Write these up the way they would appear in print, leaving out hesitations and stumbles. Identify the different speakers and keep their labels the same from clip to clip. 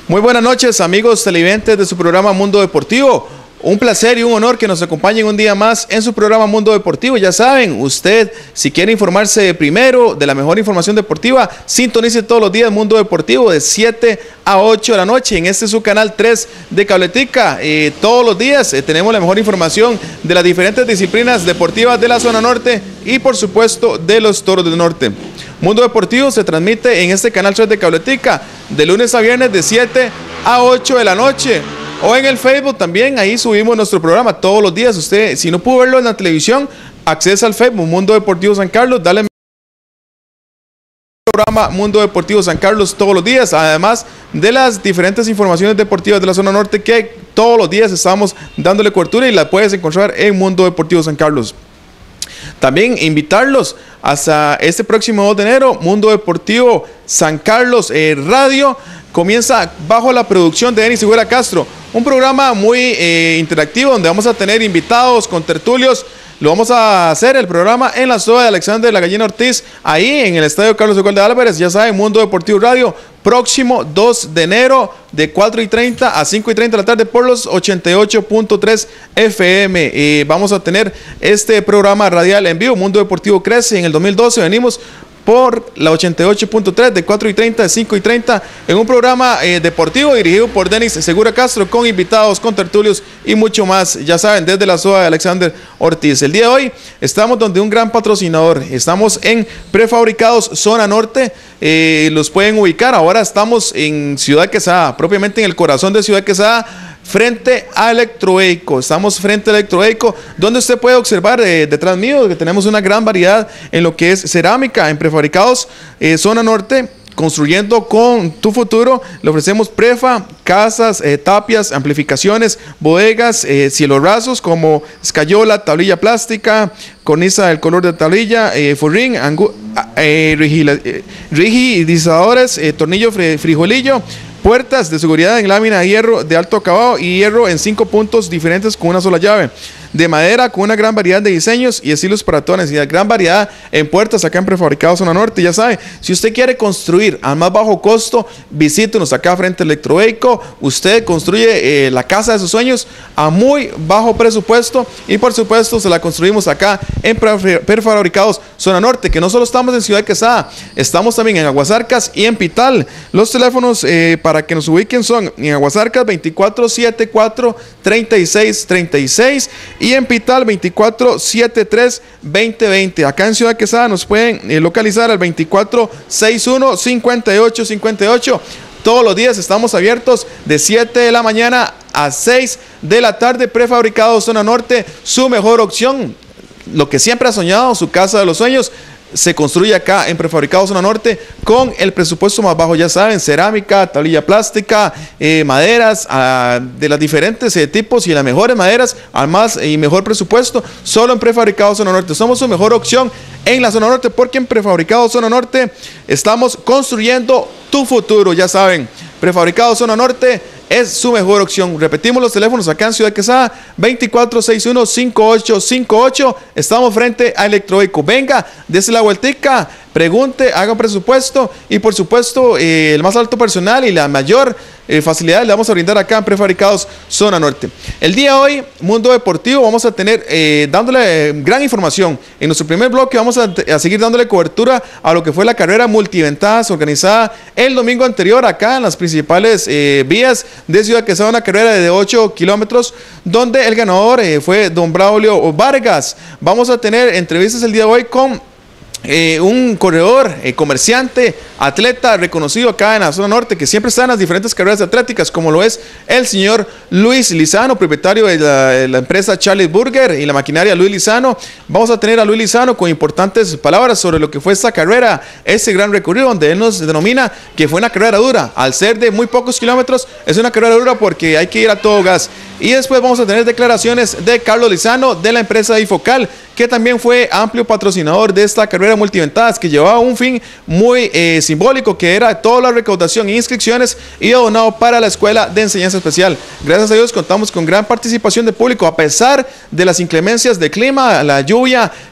Speaker 1: Muy buenas noches, amigos televidentes de su programa Mundo Deportivo. Un placer y un honor que nos acompañen un día más en su programa Mundo Deportivo. Ya saben, usted, si quiere informarse primero de la mejor información deportiva, sintonice todos los días Mundo Deportivo de 7 a 8 de la noche en su canal 3 de Cabletica. Todos los días tenemos la mejor información de las diferentes disciplinas deportivas de la zona norte y, por supuesto, de los Toros del Norte. Mundo Deportivo se transmite en este canal 3 de Cabletica de lunes a viernes de 7 a 8 de la noche. O en el Facebook también, ahí subimos nuestro programa todos los días. Usted, si no pudo verlo en la televisión, accesa al Facebook Mundo Deportivo San Carlos, dale programa Mundo Deportivo San Carlos todos los días, además de las diferentes informaciones deportivas de la zona norte que todos los días estamos dándole cobertura y la puedes encontrar en Mundo Deportivo San Carlos. También invitarlos hasta este próximo 2 de enero, Mundo Deportivo San Carlos Radio comienza bajo la producción de Denis Higuera Castro, un programa muy interactivo donde vamos a tener invitados con tertulios. Lo vamos a hacer el programa en la SOA de Alexander La Gallina Ortiz, ahí en el Estadio Carlos de Álvarez. Ya saben, Mundo Deportivo Radio, próximo 2 de enero de 4:30 a 5:30 de la tarde por los 88.3 FM. Vamos a tener este programa radial en vivo. Mundo Deportivo crece. En el 2012 venimos por la 88.3 de 4:30 a 5:30 en un programa deportivo dirigido por Denis Segura Castro, con invitados, con tertulios y mucho más. Ya saben, desde la SOA de Alexander Ortiz. El día de hoy estamos donde un gran patrocinador. Estamos en Prefabricados Zona Norte. Los pueden ubicar. Ahora estamos en Ciudad Quesada, propiamente en el corazón de Ciudad Quesada, frente a Electroeco. Estamos frente a Electroeco, donde usted puede observar detrás mío que tenemos una gran variedad en lo que es cerámica. En Prefabricados Zona Norte, construyendo con tu futuro, le ofrecemos prefa, casas, tapias, amplificaciones, bodegas, cielos rasos como escayola, tablilla plástica, cornisa del color de tablilla, forrín, rigidizadores, tornillo frijolillo, puertas de seguridad en lámina de hierro de alto acabado y hierro en 5 puntos diferentes con una sola llave. De madera con una gran variedad de diseños y estilos para toda necesidad. Gran variedad en puertas acá en Prefabricados Zona Norte. Ya sabe, si usted quiere construir a más bajo costo, visítenos acá frente a Electroeco. Usted construye la casa de sus sueños a muy bajo presupuesto y, por supuesto, se la construimos acá en Prefabricados Zona Norte, que no solo estamos en Ciudad Quesada, estamos también en Aguasarcas y en Pital. Los teléfonos para que nos ubiquen son en Aguasarcas 2474-3636 y en Pital 2473-2020. Acá en Ciudad Quesada nos pueden localizar al 2461-5858. Todos los días estamos abiertos de 7 de la mañana a 6 de la tarde. Prefabricados Zona Norte, su mejor opción. Lo que siempre ha soñado, su casa de los sueños, se construye acá en Prefabricados Zona Norte con el presupuesto más bajo. Ya saben, cerámica, tablilla plástica, maderas de las diferentes tipos y las mejores maderas al más y mejor presupuesto, solo en Prefabricados Zona Norte. Somos su mejor opción en la Zona Norte, porque en Prefabricados Zona Norte estamos construyendo tu futuro. Ya saben, Prefabricados Zona Norte es su mejor opción. Repetimos los teléfonos acá en Ciudad Quesada, 2461-5858. Estamos frente a Electroeco. Venga, dése la vueltica, pregunte, haga un presupuesto y, por supuesto, el más alto personal y la mayor facilidad le vamos a brindar acá en Prefabricados Zona Norte. El día de hoy, Mundo Deportivo, vamos a tener dándole gran información. En nuestro primer bloque vamos a seguir dándole cobertura a lo que fue la carrera multiventadas organizada el domingo anterior acá en las principales vías de Ciudad Quesada, una carrera de 8 kilómetros donde el ganador fue don Braulio Vargas. Vamos a tener entrevistas el día de hoy con un corredor, comerciante, atleta reconocido acá en la zona norte, que siempre está en las diferentes carreras atléticas, como lo es el señor Luis Lizano, propietario de la empresa Charlie Burger y la maquinaria Luis Lizano. Vamos a tener a Luis Lizano con importantes palabras sobre lo que fue esta carrera, ese gran recorrido, donde él nos denomina que fue una carrera dura. Al ser de muy pocos kilómetros, es una carrera dura porque hay que ir a todo gas. Y después vamos a tener declaraciones de Carlos Lizano de la empresa Ifocal, que también fue amplio patrocinador de esta carrera multiventadas, que llevaba un fin muy simbólico, que era toda la recaudación e inscripciones y donado para la Escuela de Enseñanza Especial. Gracias a Dios contamos con gran participación de público, a pesar de las inclemencias de clima, la lluvia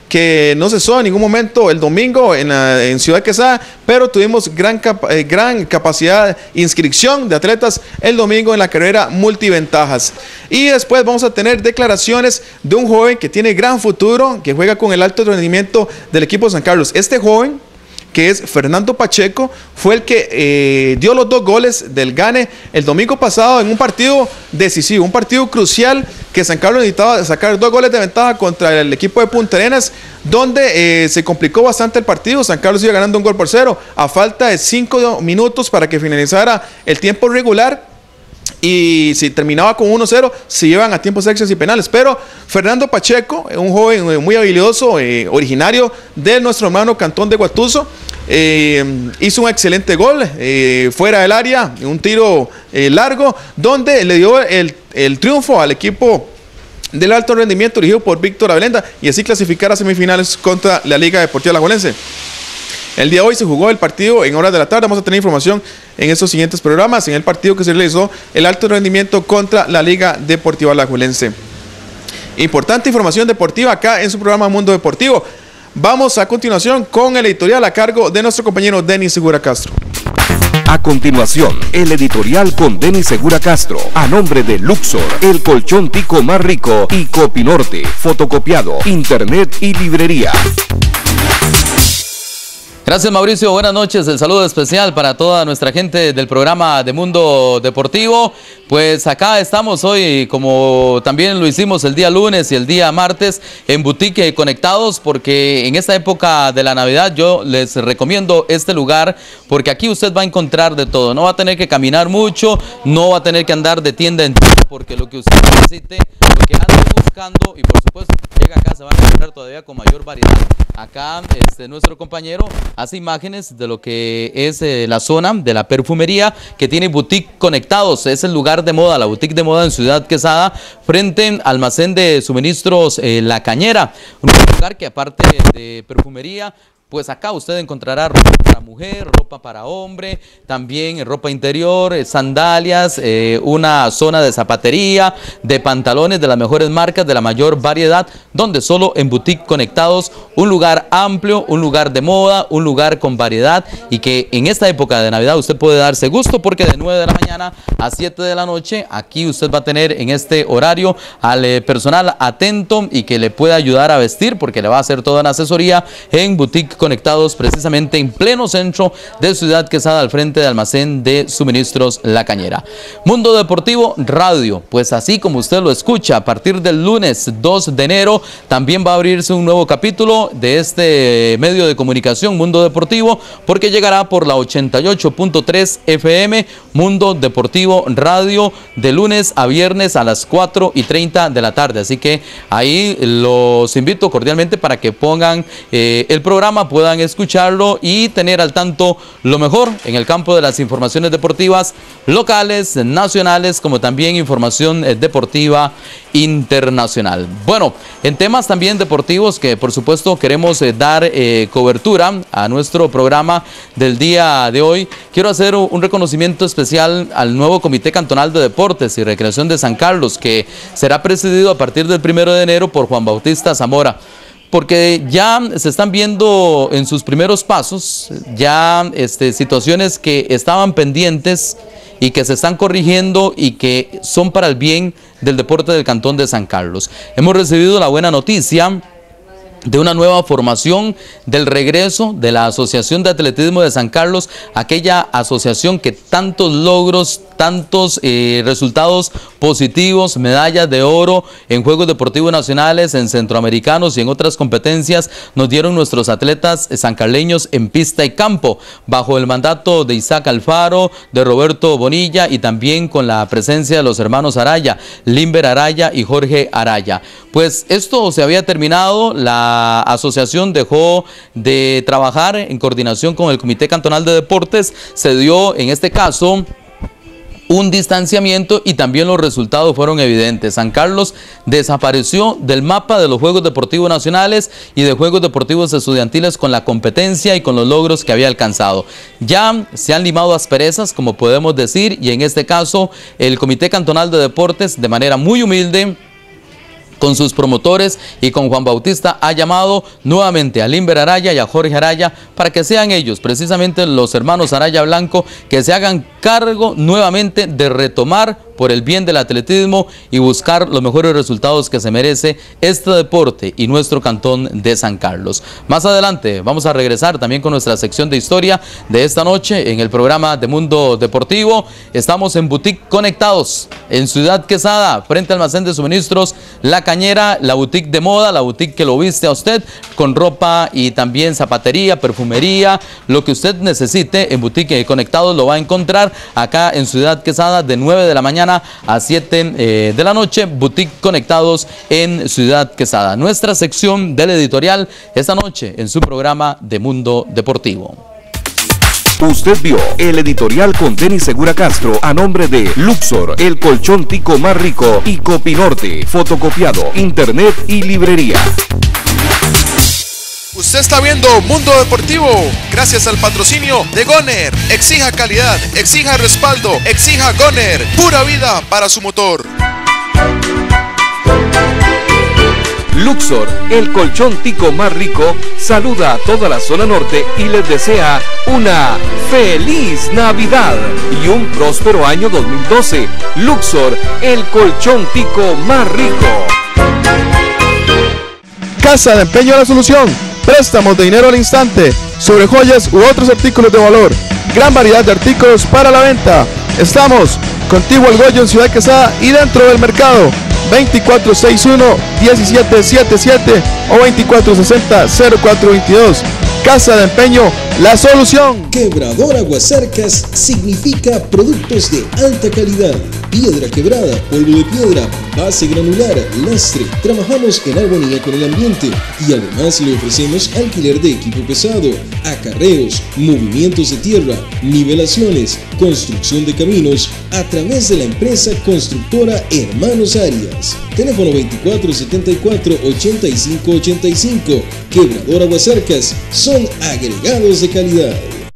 Speaker 1: que no cesó en ningún momento el domingo en Ciudad Quesada, pero tuvimos gran capacidad de inscripción de atletas el domingo en la carrera multiventajas. Y después vamos a tener declaraciones de un joven que tiene gran futuro, que juega con el alto rendimiento del equipo de San Carlos. Este joven, que es Fernando Pacheco, fue el que dio los 2 goles del gane el domingo pasado en un partido decisivo, un partido crucial que San Carlos necesitaba sacar 2 goles de ventaja contra el equipo de Punta Arenas, donde se complicó bastante el partido. San Carlos iba ganando 1-0 a falta de 5 minutos para que finalizara el tiempo regular. Y si terminaba con 1-0, se llevan a tiempos extras y penales. Pero Fernando Pacheco, un joven muy habilidoso, originario de nuestro hermano Cantón de Guatuso, hizo un excelente gol fuera del área, un tiro largo, donde le dio el triunfo al equipo del alto rendimiento dirigido por Víctor Abelenda y así clasificar a semifinales contra la Liga Deportiva Alajuelense. El día de hoy se jugó el partido en horas de la tarde. Vamos a tener información en estos siguientes programas. En el partido que se realizó el alto rendimiento contra la Liga Deportiva Alajuelense. Importante información deportiva acá en su programa Mundo Deportivo. Vamos a continuación con el editorial a cargo de nuestro compañero Denis Segura Castro.
Speaker 2: A continuación, el editorial con Denis Segura Castro, a nombre de Luxor, el colchón tico más rico, y Copinorte, fotocopiado, internet y librería.
Speaker 3: Gracias, Mauricio, buenas noches, el saludo especial para toda nuestra gente del programa de Mundo Deportivo. Pues acá estamos hoy, como también lo hicimos el día lunes y el día martes, en Boutique Conectados, porque en esta época de la Navidad yo les recomiendo este lugar, porque aquí usted va a encontrar de todo, no va a tener que caminar mucho, no va a tener que andar de tienda en tienda, porque lo que usted necesite, lo que ande buscando, y por supuesto llega acá, se va a encontrar todavía con mayor variedad. Acá nuestro compañero hace imágenes de lo que es la zona de la perfumería que tiene Boutique Conectados. Es el lugar de moda, la boutique de moda en Ciudad Quesada, frente al almacén de suministros La Cañera. Un lugar que aparte de perfumería, pues acá usted encontrará ropa para mujer, ropa para hombre, también ropa interior, sandalias, una zona de zapatería, de pantalones de las mejores marcas, de la mayor variedad, donde solo en Boutique Conectados, un lugar amplio, un lugar de moda, un lugar con variedad, y que en esta época de Navidad usted puede darse gusto, porque de 9 de la mañana a 7 de la noche, aquí usted va a tener en este horario al personal atento y que le puede ayudar a vestir, porque le va a hacer toda una asesoría en Boutique Conectados, precisamente en pleno centro de Ciudad Quesada, al frente del almacén de suministros La Cañera. Mundo Deportivo Radio, pues así como usted lo escucha, a partir del lunes 2 de enero también va a abrirse un nuevo capítulo de este medio de comunicación Mundo Deportivo, porque llegará por la 88.3 FM Mundo Deportivo Radio, de lunes a viernes a las 4:30 de la tarde. Así que ahí los invito cordialmente para que pongan el programa, puedan escucharlo y tener al tanto lo mejor en el campo de las informaciones deportivas locales, nacionales, como también información deportiva internacional. Bueno, en temas también deportivos que por supuesto queremos dar cobertura a nuestro programa del día de hoy, quiero hacer un reconocimiento especial al nuevo Comité Cantonal de Deportes y Recreación de San Carlos, que será presidido a partir del 1 de enero por Juan Bautista Zamora, porque ya se están viendo en sus primeros pasos ya situaciones que estaban pendientes y que se están corrigiendo y que son para el bien del deporte del Cantón de San Carlos. Hemos recibido la buena noticia de una nueva formación, del regreso de la Asociación de Atletismo de San Carlos, aquella asociación que tantos logros, tantos resultados positivos, medallas de oro en Juegos Deportivos Nacionales, en Centroamericanos y en otras competencias nos dieron nuestros atletas sancarleños en pista y campo, bajo el mandato de Isaac Alfaro, de Roberto Bonilla, y también con la presencia de los hermanos Araya, Limber Araya y Jorge Araya. Pues esto se había terminado, la asociación dejó de trabajar en coordinación con el Comité Cantonal de Deportes, se dio en este caso un distanciamiento y también los resultados fueron evidentes. San Carlos desapareció del mapa de los Juegos Deportivos Nacionales y de Juegos Deportivos Estudiantiles con la competencia y con los logros que había alcanzado. Ya se han limado asperezas, como podemos decir, y en este caso el Comité Cantonal de Deportes, de manera muy humilde, con sus promotores y con Juan Bautista, ha llamado nuevamente a Limber Araya y a Jorge Araya para que sean ellos, precisamente los hermanos Araya Blanco, que se hagan cargo nuevamente de retomar por el bien del atletismo y buscar los mejores resultados que se merece este deporte y nuestro cantón de San Carlos. Más adelante vamos a regresar también con nuestra sección de historia de esta noche en el programa de Mundo Deportivo. Estamos en Boutique Conectados, en Ciudad Quesada, frente al almacén de suministros La Cañera, la boutique de moda, la boutique que lo viste a usted, con ropa y también zapatería, perfumería, lo que usted necesite en Boutique Conectados lo va a encontrar acá en Ciudad Quesada de 9 de la mañana a 7 de la noche, Boutique Conectados en Ciudad Quesada. Nuestra sección del editorial esta noche en su programa de Mundo Deportivo.
Speaker 2: Usted vio el editorial con Denis Segura Castro a nombre de Luxor, el colchón tico más rico, y Copinorte, fotocopiado, internet y librería.
Speaker 1: Usted está viendo Mundo Deportivo gracias al patrocinio de Goner. Exija calidad, exija respaldo, exija Goner. Pura vida para su motor.
Speaker 2: Luxor, el colchón tico más rico, saluda a toda la zona norte y les desea una feliz Navidad y un próspero año 2012. Luxor, el colchón tico más rico.
Speaker 1: Casa de Empeño La Solución. Préstamos de dinero al instante, sobre joyas u otros artículos de valor. Gran variedad de artículos para la venta. Estamos contiguo al Goyo en Ciudad Quesada y dentro del mercado. 2461-1777 o 2460-0422. Casa de Empeño La Solución.
Speaker 4: Quebradora Aguacercas significa productos de alta calidad. Piedra quebrada, polvo de piedra, base granular, lastre. Trabajamos en armonía con el ambiente y además le ofrecemos alquiler de equipo pesado, acarreos, movimientos de tierra, nivelaciones, construcción de caminos a través de la empresa constructora Hermanos Arias. Teléfono 2474-8585. Quebradora Aguacercas, son agregados de calidad.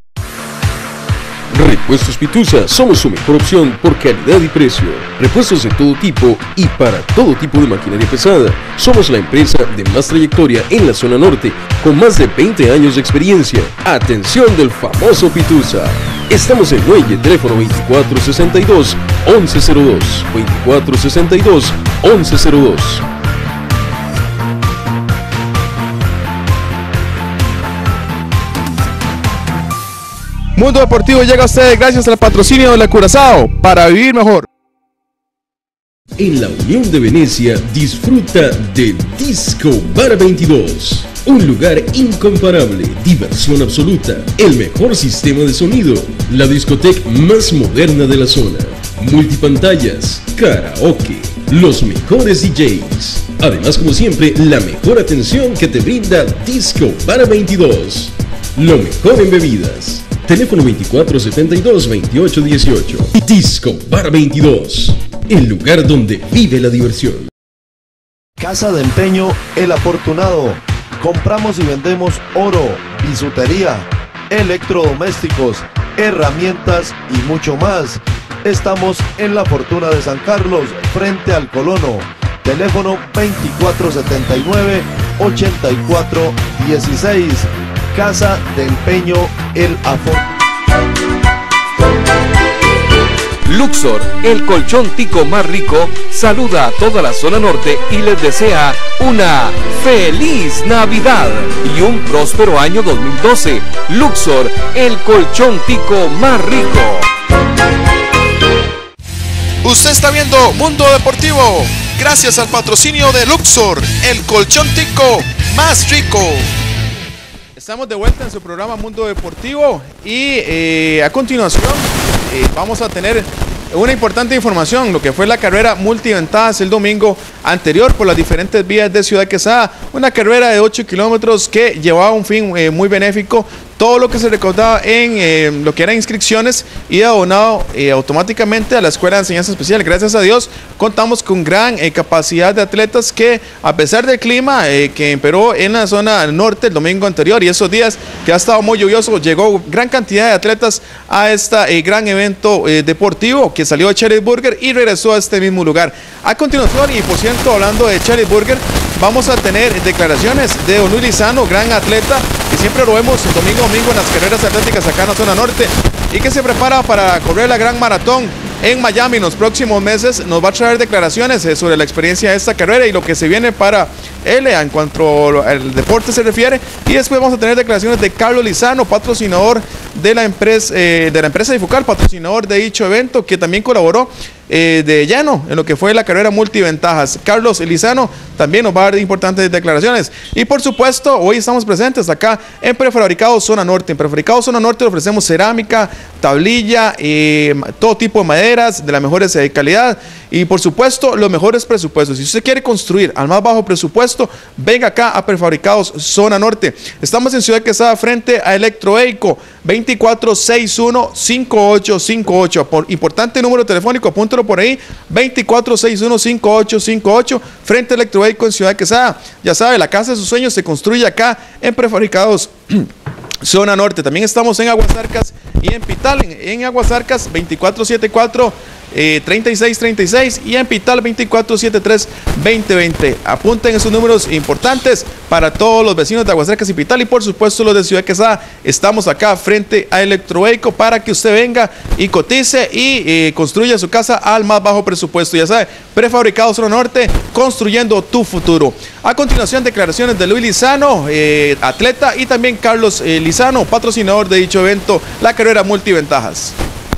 Speaker 5: Repuestos Pitusa, somos su mejor opción por calidad y precio. Repuestos de todo tipo y para todo tipo de maquinaria pesada. Somos la empresa de más trayectoria en la zona norte, con más de 20 años de experiencia. Atención del famoso Pitusa. Estamos en Muelle, teléfono 2462-1102. 2462-1102.
Speaker 1: Mundo Deportivo llega a ustedes gracias al patrocinio de la Curazao, para vivir mejor.
Speaker 4: En la Unión de Venecia disfruta de Disco Bar 22. Un lugar incomparable, diversión absoluta, el mejor sistema de sonido, la discoteca más moderna de la zona, multipantallas, karaoke, los mejores DJs. Además, como siempre, la mejor atención que te brinda Disco Bar 22. Lo mejor en bebidas. Teléfono 2472-2818. Disco Bar 22. El lugar donde vive la diversión.
Speaker 6: Casa de Empeño El Afortunado. Compramos y vendemos oro, bisutería, electrodomésticos, herramientas y mucho más. Estamos en La Fortuna de San Carlos, frente al Colono. Teléfono 2479-8416. Casa de Empeño El Afortunado.
Speaker 2: Luxor, el colchón tico más rico, saluda a toda la zona norte y les desea una feliz Navidad y un próspero año 2012. Luxor, el colchón tico más rico.
Speaker 1: Usted está viendo Mundo Deportivo gracias al patrocinio de Luxor, el colchón tico más rico. Estamos de vuelta en su programa Mundo Deportivo y a continuación vamos a tener una importante información, lo que fue la carrera multiventajas el domingo anterior por las diferentes vías de Ciudad Quesada, una carrera de 8 kilómetros que llevaba un fin muy benéfico todo lo que se recaudaba en lo que eran inscripciones y abonado automáticamente a la Escuela de Enseñanza Especial. Gracias a Dios contamos con gran capacidad de atletas que, a pesar del clima que imperó en la zona norte el domingo anterior y esos días que ha estado muy lluvioso, llegó gran cantidad de atletas a este gran evento deportivo que salió de Charlie's Burger y regresó a este mismo lugar. A continuación, y por cierto, hablando de Charlie's Burger, vamos a tener declaraciones de Don Luis Lizano, gran atleta, que siempre lo vemos domingo a domingo en las carreras atléticas acá en la zona norte y que se prepara para correr la gran maratón en Miami en los próximos meses. Nos va a traer declaraciones sobre la experiencia de esta carrera y lo que se viene para él en cuanto al deporte se refiere. Y después vamos a tener declaraciones de Carlos Lizano, patrocinador de la empresa Difucal, patrocinador de dicho evento, que también colaboró de lleno en lo que fue la carrera multiventajas. Carlos Lizano también nos va a dar importantes declaraciones. Y por supuesto, hoy estamos presentes acá en Prefabricados Zona Norte. En Prefabricados Zona Norte le ofrecemos cerámica, tablilla, todo tipo de maderas de las mejores calidad y por supuesto los mejores presupuestos. Si usted quiere construir al más bajo presupuesto, venga acá a Prefabricados Zona Norte. Estamos en Ciudad Quesada frente a Electroeico, 2461-5858. Importante número telefónico, apúntalo por ahí, 2461-5858, frente a Electroeico en Ciudad Quesada. Ya sabe, la casa de sus sueños se construye acá en Prefabricados Zona Norte. También estamos en Aguasarcas y en Pital. En Aguasarcas 2474-3636 y en Pital 2473-2020. Apunten esos números importantes para todos los vecinos de Aguasarcas y Pital y por supuesto los de Ciudad Quesada. Estamos acá frente a Electroeico para que usted venga y cotice y construya su casa al más bajo presupuesto. Ya sabe, Prefabricados Zona Norte, construyendo tu futuro. A continuación, declaraciones de Luis Lizano, atleta, y también Carlos Lizano, patrocinador de dicho evento, la carrera multiventajas.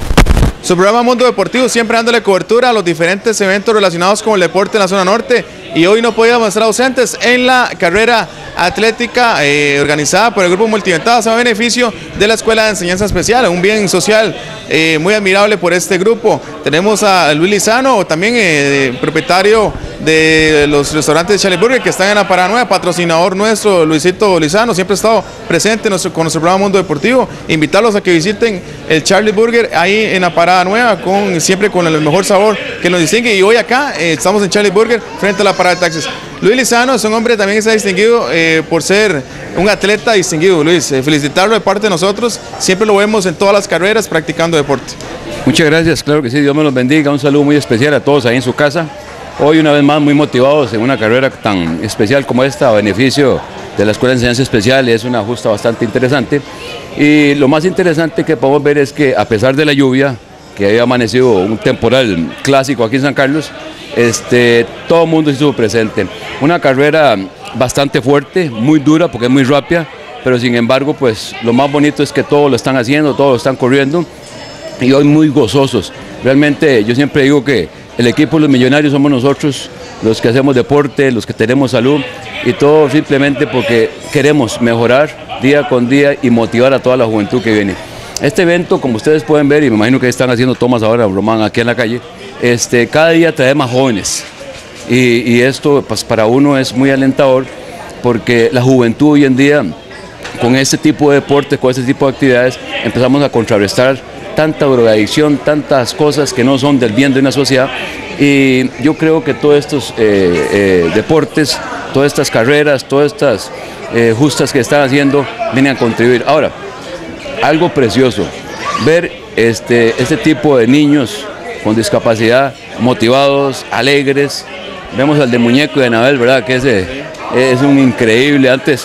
Speaker 1: Su programa Mundo Deportivo, siempre dándole cobertura a los diferentes eventos relacionados con el deporte en la zona norte, y hoy no podíamos estar ausentes en la carrera atlética organizada por el grupo Multiventajas a beneficio de la Escuela de Enseñanza Especial, un bien social muy admirable por este grupo. Tenemos a Luis Lizano, también propietario de los restaurantes de Charlie's Burger, que están en la Parada Nueva, patrocinador nuestro, Luisito Lizano, siempre ha estado presente con nuestro programa Mundo Deportivo. Invitarlos a que visiten el Charlie's Burger ahí en la Parada Nueva, siempre con el mejor sabor que nos distingue. Y hoy acá estamos en Charlie's Burger frente a la Parada de Taxis. Luis Lizano es un hombre también que se ha distinguido por ser un atleta distinguido. Luis, felicitarlo de parte de nosotros, siempre lo vemos en todas las carreras practicando deporte.
Speaker 7: Muchas gracias, claro que sí, Dios me los bendiga, un saludo muy especial a todos ahí en su casa. Hoy una vez más muy motivados en una carrera tan especial como esta, a beneficio de la Escuela de Enseñanza Especial. Es una justa bastante interesante y lo más interesante que podemos ver es que a pesar de la lluvia, que había amanecido un temporal clásico aquí en San Carlos, todo el mundo estuvo presente. Una carrera bastante fuerte, muy dura porque es muy rápida, pero sin embargo pues lo más bonito es que todos lo están haciendo, todos lo están corriendo y hoy muy gozosos. Realmente yo siempre digo que el equipo de los millonarios somos nosotros, los que hacemos deporte, los que tenemos salud y todo simplemente porque queremos mejorar día con día y motivar a toda la juventud que viene. Este evento, como ustedes pueden ver, y me imagino que están haciendo tomas ahora, Román, aquí en la calle, cada día trae más jóvenes y esto pues, para uno es muy alentador porque la juventud hoy en día, con este tipo de deportes, con este tipo de actividades, empezamos a contrarrestar tanta drogadicción, tantas cosas que no son del bien de una sociedad, y yo creo que todos estos deportes, todas estas carreras, todas estas justas que están haciendo vienen a contribuir. Ahora, algo precioso, ver este tipo de niños con discapacidad, motivados, alegres. Vemos al de Muñeco y de Anabel, ¿verdad? Que es un increíble. Antes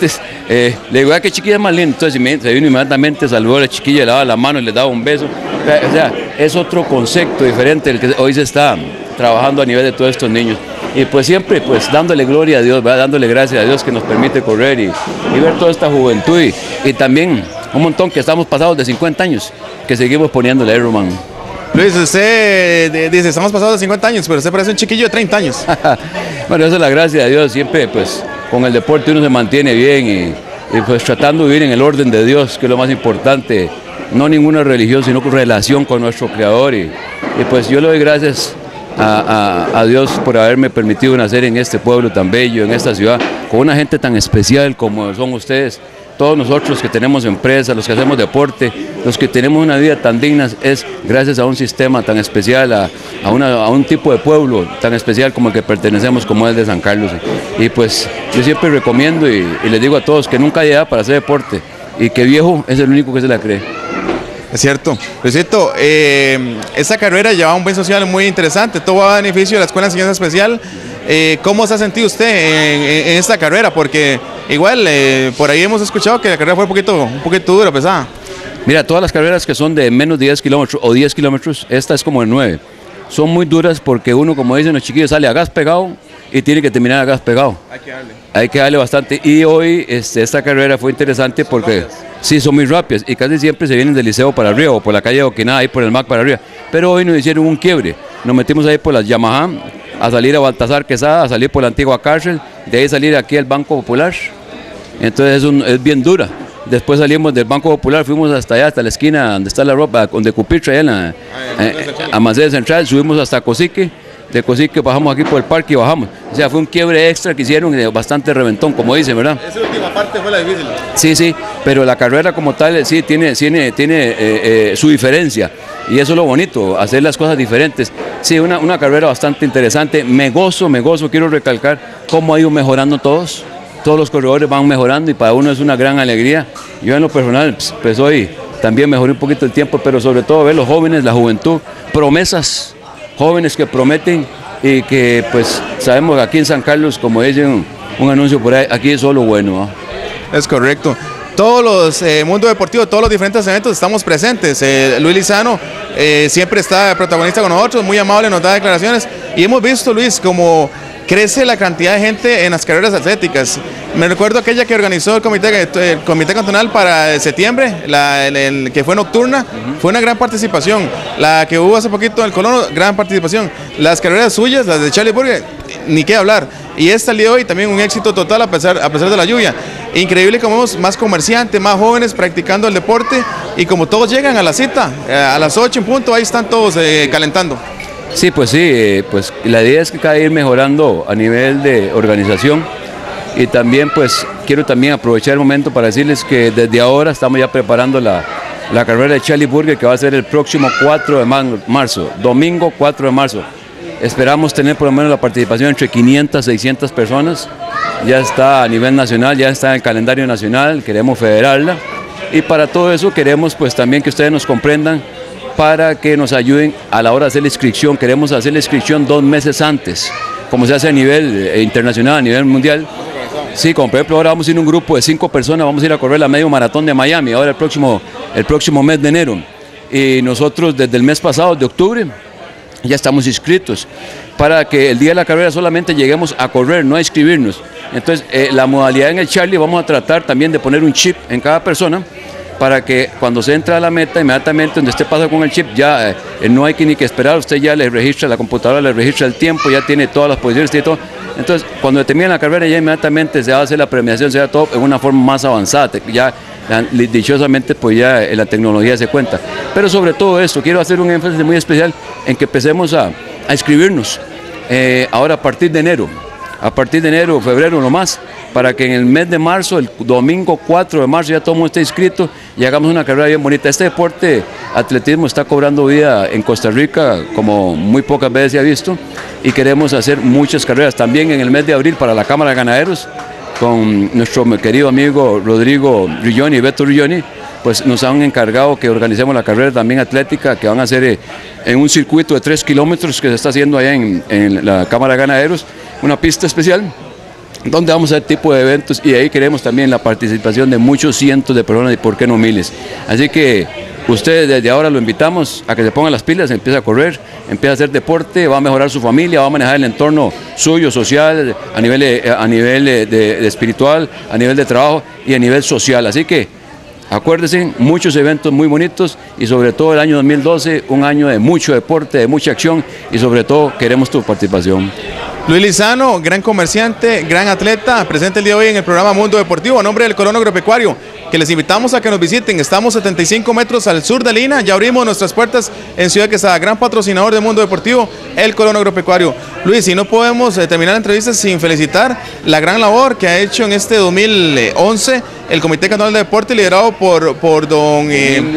Speaker 7: le digo, qué chiquilla más linda. Entonces se vino inmediatamente, saludó a la chiquilla, le daba la mano y le daba un beso. O sea, es otro concepto diferente el que hoy se está trabajando a nivel de todos estos niños. Y pues siempre pues dándole gloria a Dios, ¿verdad? Dándole gracias a Dios que nos permite correr y ver toda esta juventud y también un montón que estamos pasados de 50 años, que seguimos poniéndole a Román.
Speaker 1: Luis, usted dice, estamos pasados de 50 años, pero usted parece un chiquillo de 30 años.
Speaker 7: Bueno, esa es la gracia de Dios, siempre pues con el deporte uno se mantiene bien y pues tratando de vivir en el orden de Dios, que es lo más importante, no ninguna religión, sino con relación con nuestro Creador y pues yo le doy gracias a Dios por haberme permitido nacer en este pueblo tan bello, en esta ciudad, con una gente tan especial como son ustedes, todos nosotros que tenemos empresas, los que hacemos deporte, los que tenemos una vida tan digna, es gracias a un sistema tan especial, a un tipo de pueblo tan especial como el que pertenecemos, como es de San Carlos. Y pues yo siempre recomiendo y les digo a todos que nunca hay edad para hacer deporte y que viejo es el único que se la cree.
Speaker 1: Es cierto. Luisito, esta carrera lleva un buen social muy interesante, todo va a beneficio de la Escuela de Enseñanza Especial. ¿Cómo se ha sentido usted en esta carrera? Porque igual por ahí hemos escuchado que la carrera fue un poquito dura, pesada.
Speaker 7: Mira, todas las carreras que son de menos de 10 kilómetros o 10 kilómetros, esta es como de 9. Son muy duras porque uno, como dicen los chiquillos, sale a gas pegado y tiene que terminar a gas pegado. Hay que darle bastante. Y hoy esta carrera fue interesante porque sí, son muy rápidas y casi siempre se vienen del Liceo para arriba o por la calle de Oquinada, ahí por el MAC para arriba. Pero hoy nos hicieron un quiebre. Nos metimos ahí por las Yamaha, a salir a Baltasar Quesada, a salir por la antigua cárcel, de ahí salir aquí al Banco Popular. Entonces es bien dura. Después salimos del Banco Popular, fuimos hasta allá, hasta la esquina donde está la ropa, donde Cupitre, allá en la Almacén Central, subimos hasta Cosique, de Cosique bajamos aquí por el parque y bajamos. O sea, fue un quiebre extra que hicieron y bastante reventón, como dicen, ¿verdad?
Speaker 1: Esa última parte fue la difícil.
Speaker 7: Sí, pero la carrera como tal sí tiene su diferencia y eso es lo bonito, hacer las cosas diferentes. Sí, una carrera bastante interesante, me gozo, quiero recalcar cómo ha ido mejorando todos los corredores van mejorando y para uno es una gran alegría. Yo en lo personal, pues hoy también mejoré un poquito el tiempo, pero sobre todo ver los jóvenes, la juventud, promesas, jóvenes que prometen y que pues sabemos que aquí en San Carlos, como dicen un anuncio por ahí, aquí es solo bueno, ¿no?
Speaker 1: Es correcto. Todos los mundo deportivo, todos los diferentes eventos estamos presentes. Luis Lizano siempre está protagonista con nosotros, muy amable, nos da declaraciones y hemos visto, Luis, como crece la cantidad de gente en las carreras atléticas. Me recuerdo aquella que organizó el comité cantonal para septiembre, que fue nocturna, fue una gran participación. La que hubo hace poquito en el Colono, gran participación. Las carreras suyas, las de Charlie Burger, ni qué hablar. Y esta el día de hoy también un éxito total a pesar de la lluvia. Increíble como vemos más comerciantes, más jóvenes practicando el deporte y como todos llegan a la cita, a las 8 en punto, ahí están todos calentando.
Speaker 7: Sí, pues la idea es que cada día ir mejorando a nivel de organización y también pues quiero también aprovechar el momento para decirles que desde ahora estamos ya preparando la carrera de Charlie Burger que va a ser el próximo 4 de marzo, domingo 4 de marzo. Esperamos tener por lo menos la participación entre 500 y 600 personas, ya está a nivel nacional, ya está en el calendario nacional, queremos federarla y para todo eso queremos pues también que ustedes nos comprendan para que nos ayuden a la hora de hacer la inscripción. Queremos hacer la inscripción 2 meses antes, como se hace a nivel internacional, a nivel mundial. Sí, como por ejemplo ahora vamos a ir un grupo de 5 personas, vamos a ir a correr la medio maratón de Miami, ahora el próximo mes de enero. Y nosotros desde el mes pasado, de octubre, ya estamos inscritos, para que el día de la carrera solamente lleguemos a correr, no a inscribirnos. Entonces, la modalidad en el Charlie vamos a tratar también de poner un chip en cada persona, para que cuando se entra a la meta, inmediatamente donde usted pasa con el chip, ya no hay que ni que esperar, usted ya le registra, la computadora le registra el tiempo, ya tiene todas las posiciones y todo. Entonces, cuando termine la carrera, ya inmediatamente se va a hacer la premiación, se va todo en una forma más avanzada, ya dichosamente pues ya la tecnología se cuenta. Pero sobre todo esto, quiero hacer un énfasis muy especial en que empecemos a inscribirnos ahora a partir de enero, febrero no más, para que en el mes de marzo, el domingo 4 de marzo, ya todo el mundo esté inscrito y hagamos una carrera bien bonita. Este deporte, atletismo, está cobrando vida en Costa Rica como muy pocas veces se ha visto y queremos hacer muchas carreras. También en el mes de abril para la Cámara de Ganaderos, con nuestro querido amigo Rodrigo Rilloni y Beto Rilloni, pues nos han encargado que organicemos la carrera también atlética que van a hacer en un circuito de 3 kilómetros que se está haciendo allá en la Cámara de Ganaderos, una pista especial donde vamos a hacer tipo de eventos y ahí queremos también la participación de muchos cientos de personas y por qué no miles. Así que ustedes desde ahora lo invitamos a que se pongan las pilas, empiece a correr, empiece a hacer deporte, va a mejorar su familia, va a manejar el entorno suyo, social, a nivel de espiritual, a nivel de trabajo y a nivel social. Así que acuérdense, muchos eventos muy bonitos y sobre todo el año 2012, un año de mucho deporte, de mucha acción y sobre todo queremos tu participación.
Speaker 1: Luis Lizano, gran comerciante, gran atleta, presente el día de hoy en el programa Mundo Deportivo, a nombre del Colono Agropecuario, que les invitamos a que nos visiten. Estamos 75 metros al sur de Lina, ya abrimos nuestras puertas en Ciudad Quesada, gran patrocinador del Mundo Deportivo, el Colono Agropecuario. Luis, y no podemos terminar la entrevista sin felicitar la gran labor que ha hecho en este 2011 el Comité Cantonal de Deporte liderado por don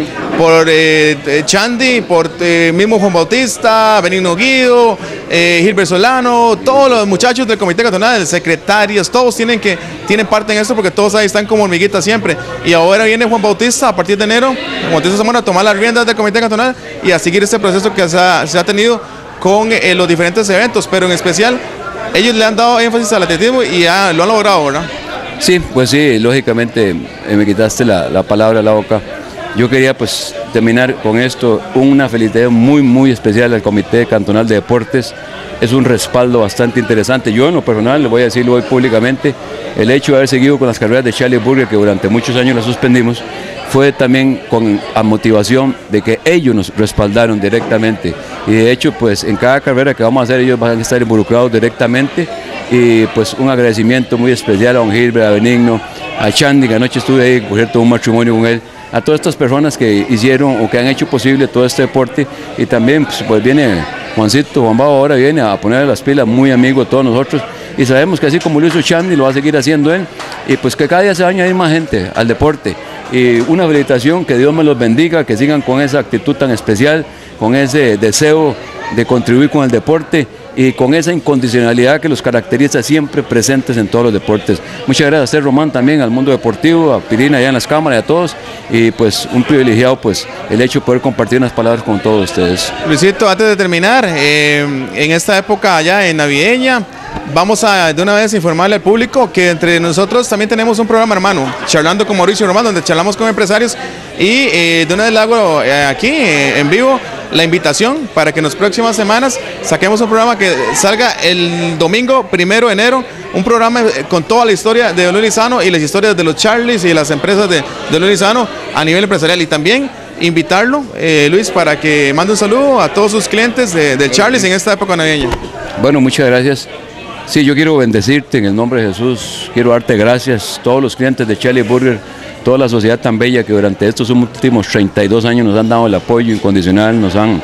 Speaker 1: Chandy, por mismo Juan Bautista, Benigno Guido, Gilbert Solano, todos los muchachos del Comité Cantonal, secretarios, todos tienen parte en esto porque todos ahí están como hormiguitas siempre. Y ahora viene Juan Bautista a partir de enero, Juan Bautista Zamora a tomar las riendas del Comité Cantonal y a seguir este proceso que se ha tenido con los diferentes eventos, pero en especial ellos le han dado énfasis al atletismo y lo han logrado, ¿verdad?
Speaker 7: Sí, pues sí, lógicamente me quitaste la palabra a la boca. Yo quería pues terminar con esto, una felicidad muy especial al Comité Cantonal de Deportes. Es un respaldo bastante interesante. Yo en lo personal, le voy a decirlo hoy públicamente, el hecho de haber seguido con las carreras de Charlie Burger, que durante muchos años las suspendimos, fue también con la motivación de que ellos nos respaldaron directamente. Y de hecho, pues en cada carrera que vamos a hacer, ellos van a estar involucrados directamente. Y pues un agradecimiento muy especial a don Gilbert, a Benigno, a Chandy, que anoche estuve ahí, por cierto, un matrimonio con él, a todas estas personas que hicieron o que han hecho posible todo este deporte. Y también pues viene Juancito, Juan Babo ahora viene a poner las pilas, muy amigo de todos nosotros. Y sabemos que así como lo hizo Chandy, lo va a seguir haciendo él. Y pues que cada día se va a añadir más gente al deporte. Y una felicitación, que Dios me los bendiga, que sigan con esa actitud tan especial, con ese deseo de contribuir con el deporte y con esa incondicionalidad que los caracteriza siempre presentes en todos los deportes. Muchas gracias a usted, Román, también al mundo deportivo, a Pirina allá en las cámaras y a todos, y pues un privilegiado pues el hecho de poder compartir unas palabras con todos ustedes.
Speaker 1: Luisito, antes de terminar, en esta época allá en navideña, vamos a de una vez informarle al público que entre nosotros también tenemos un programa hermano, Charlando con Mauricio Román, donde charlamos con empresarios y de una vez le hago aquí en vivo la invitación para que en las próximas semanas saquemos un programa que salga el domingo 1 de enero, un programa con toda la historia de Luis Lizano y las historias de los Charlies y las empresas de Luis Lizano a nivel empresarial, y también invitarlo, Luis, para que mande un saludo a todos sus clientes de Charlies en esta época navideña.
Speaker 7: Bueno, muchas gracias. Sí, yo quiero bendecirte en el nombre de Jesús, quiero darte gracias, todos los clientes de Charlie Burger, toda la sociedad tan bella que durante estos últimos 32 años nos han dado el apoyo incondicional, nos han